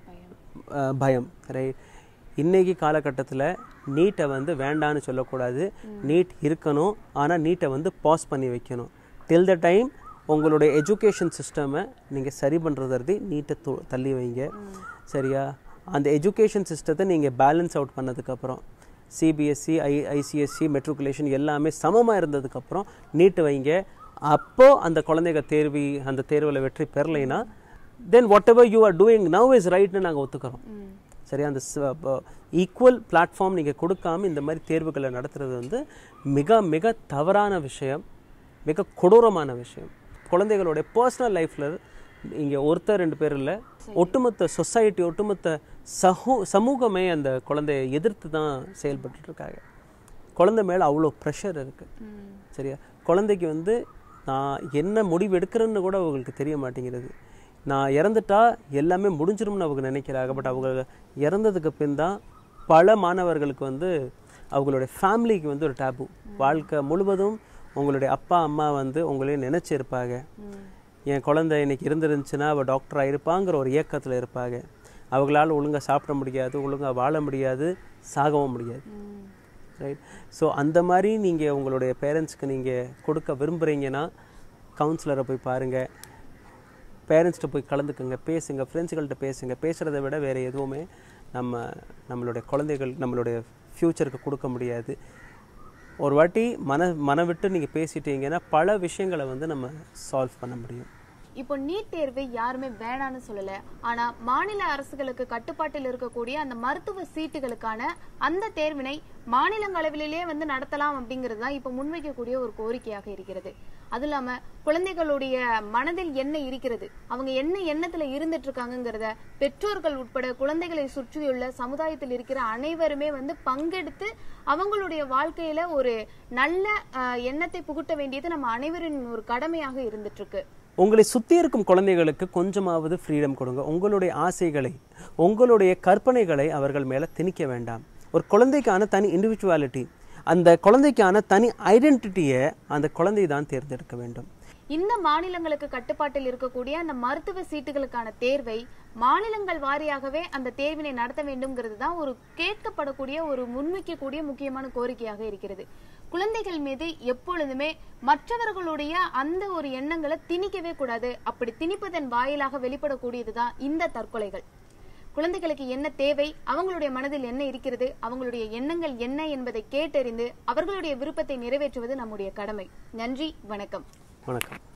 பயம். ரைட். இன்றைக்கி காலகட்டத்தில் நீட்டை வந்து வேண்டான்னு சொல்லக்கூடாது, நீட் இருக்கணும். ஆனால் நீட்டை வந்து பாஸ் பண்ணி வைக்கணும். டில் த டைம் உங்களுடைய எஜுகேஷன் சிஸ்டமை நீங்கள் சரி பண்ணுறது நீட்டை தள்ளி வைங்க. சரியா? அந்த எஜுகேஷன் சிஸ்டத்தை நீங்கள் பேலன்ஸ் அவுட் பண்ணதுக்கப்புறம் சிபிஎஸ்சி, ஐசிஎஸ்சி, மெட்ரிகுலேஷன் எல்லாமே சமமாக இருந்ததுக்கப்புறம் நீட்டு வைங்க. அப்போது அந்த குழந்தைங்க அந்த தேர்வில் வெற்றி பெறலைன்னா then whatever you are doing now is ரைட்னு நாங்கள் ஒத்துக்கிறோம். சரியா? அந்த ஈக்குவல் பிளாட்ஃபார்ம் நீங்கள் கொடுக்காமல் இந்த மாதிரி தேர்வுகளை நடத்துறது வந்து மிக மிக தவறான விஷயம், மிக கொடூரமான விஷயம். குழந்தைகளுடைய பர்சனல் லைஃப்பில் இங்கே ஒருத்தர் 2 பேர் இல்லை, ஒட்டுமொத்த சொசைட்டி, ஒட்டுமொத்த சமூகமே அந்த குழந்தைய எதிர்த்து தான் செயல்பட்டுருக்காங்க. குழந்தை மேலே அவ்வளோ ப்ரெஷர் இருக்குது. சரியா? குழந்தைக்கு வந்து நான் என்ன முடிவு எடுக்கிறேன்னு கூட அவங்களுக்கு தெரிய மாட்டேங்கிறது. நான் இறந்துட்டா எல்லாமே முடிஞ்சிரும்னு அவங்க நினைக்கிறாங்க. பட் அவங்க இறந்ததுக்கு பின் தான் பல மாணவர்களுக்கு வந்து அவங்களுடைய ஃபேமிலிக்கு வந்து ஒரு டேபு. வாழ்க்கை முழுவதும் உங்களுடைய அப்பா அம்மா வந்து உங்களையும் நினச்சிருப்பாங்க. என் குழந்தை இன்னைக்கு இருந்துருந்துச்சுன்னா அவள் டாக்டராக இருப்பாங்கிற ஒரு இயக்கத்தில் இருப்பாங்க. அவங்களால ஒழுங்காக சாப்பிட முடியாது, ஒழுங்காக வாழ முடியாது, சாகவும் முடியாது. ரைட். ஸோ அந்த மாதிரி நீங்கள் உங்களுடைய பேரண்ட்ஸ்க்கு நீங்கள் கொடுக்க விரும்புகிறீங்கன்னா கவுன்சிலரை போய் பாருங்கள், பேரண்ட்ஸ்கிட்ட போய் கலந்துக்குங்க, பேசுங்க, ஃப்ரெண்ட்ஸுகள்கிட்ட பேசுங்க. பேசுகிறத விட வேறு எதுவுமே நம்மளுடைய குழந்தைகள் நம்மளுடைய ஃப்யூச்சருக்கு கொடுக்க முடியாது. ஒரு வாட்டி மன விட்டு நீங்கள் பேசிட்டீங்கன்னா பல விஷயங்களை வந்து நம்ம சால்வ் பண்ண முடியும். இப்போ நீட் தேர்வு யாருமே வேணான்னு சொல்லல, ஆனா மாநில அரசுகளுக்கு கட்டுப்பாட்டில் இருக்கக்கூடிய அந்த மருத்துவ சீட்டுகளுக்கான அந்த தேர்வினை மாநிலங்களவிலேயே வந்து நடத்தலாம் அப்படிங்கிறது தான் இப்ப முன்வைக்கக்கூடிய ஒரு கோரிக்கையாக இருக்கிறது. அது இல்லாம குழந்தைகளுடைய மனதில் என்ன இருக்கிறது, அவங்க என்ன எண்ணத்துல இருந்துட்டு இருக்காங்கிறத பெற்றோர்கள் உட்பட குழந்தைகளை சுற்றியுள்ள சமுதாயத்தில் இருக்கிற அனைவருமே வந்து பங்கெடுத்து அவங்களுடைய வாழ்க்கையில ஒரு நல்ல எண்ணத்தை புகுட்ட வேண்டியது நம்ம அனைவரின் ஒரு கடமையாக இருந்துட்டு இருக்கு. உங்களை சுற்றி இருக்கும் குழந்தைகளுக்கு கொஞ்சமாவது ஃப்ரீடம் கொடுங்க. உங்களுடைய ஆசைகளை, உங்களுடைய கற்பனைகளை அவர்கள் மேலே திணிக்க வேண்டாம். ஒரு குழந்தைக்கான தனி இண்டிவிஜுவாலிட்டி, அந்த குழந்தைக்கான தனி ஐடென்டிட்டியை அந்த குழந்தை தான் தேர்ந்தெடுக்க வேண்டும். இந்த மாநிலங்களுக்கு கட்டுப்பாட்டில் இருக்கக்கூடிய அந்த மருத்துவ சீட்டுகளுக்கான தேர்வை மாநிலங்கள் வாரியாகவே அந்த தேர்வினை நடத்த வேண்டும்ங்கிறது தான் ஒரு கேட்கப்படக்கூடிய ஒரு முன்வைக்கக்கூடிய முக்கியமான கோரிக்கையாக இருக்கிறது. குழந்தைகள் மீது எப்பொழுதுமே மற்றவர்களுடைய அந்த ஒரு எண்ணங்களை திணிக்கவே கூடாது. அப்படி திணிப்பதன் வாயிலாக வெளிப்படக்கூடியதுதான் இந்த தற்கொலைகள். குழந்தைகளுக்கு என்ன தேவை, அவங்களுடைய மனதில் என்ன இருக்கிறது, அவங்களுடைய எண்ணங்கள் என்ன என்பதை கேட்டறிந்து அவர்களுடைய விருப்பத்தை நிறைவேற்றுவது நம்முடைய கடமை. நன்றி, வணக்கம். வணக்கம்.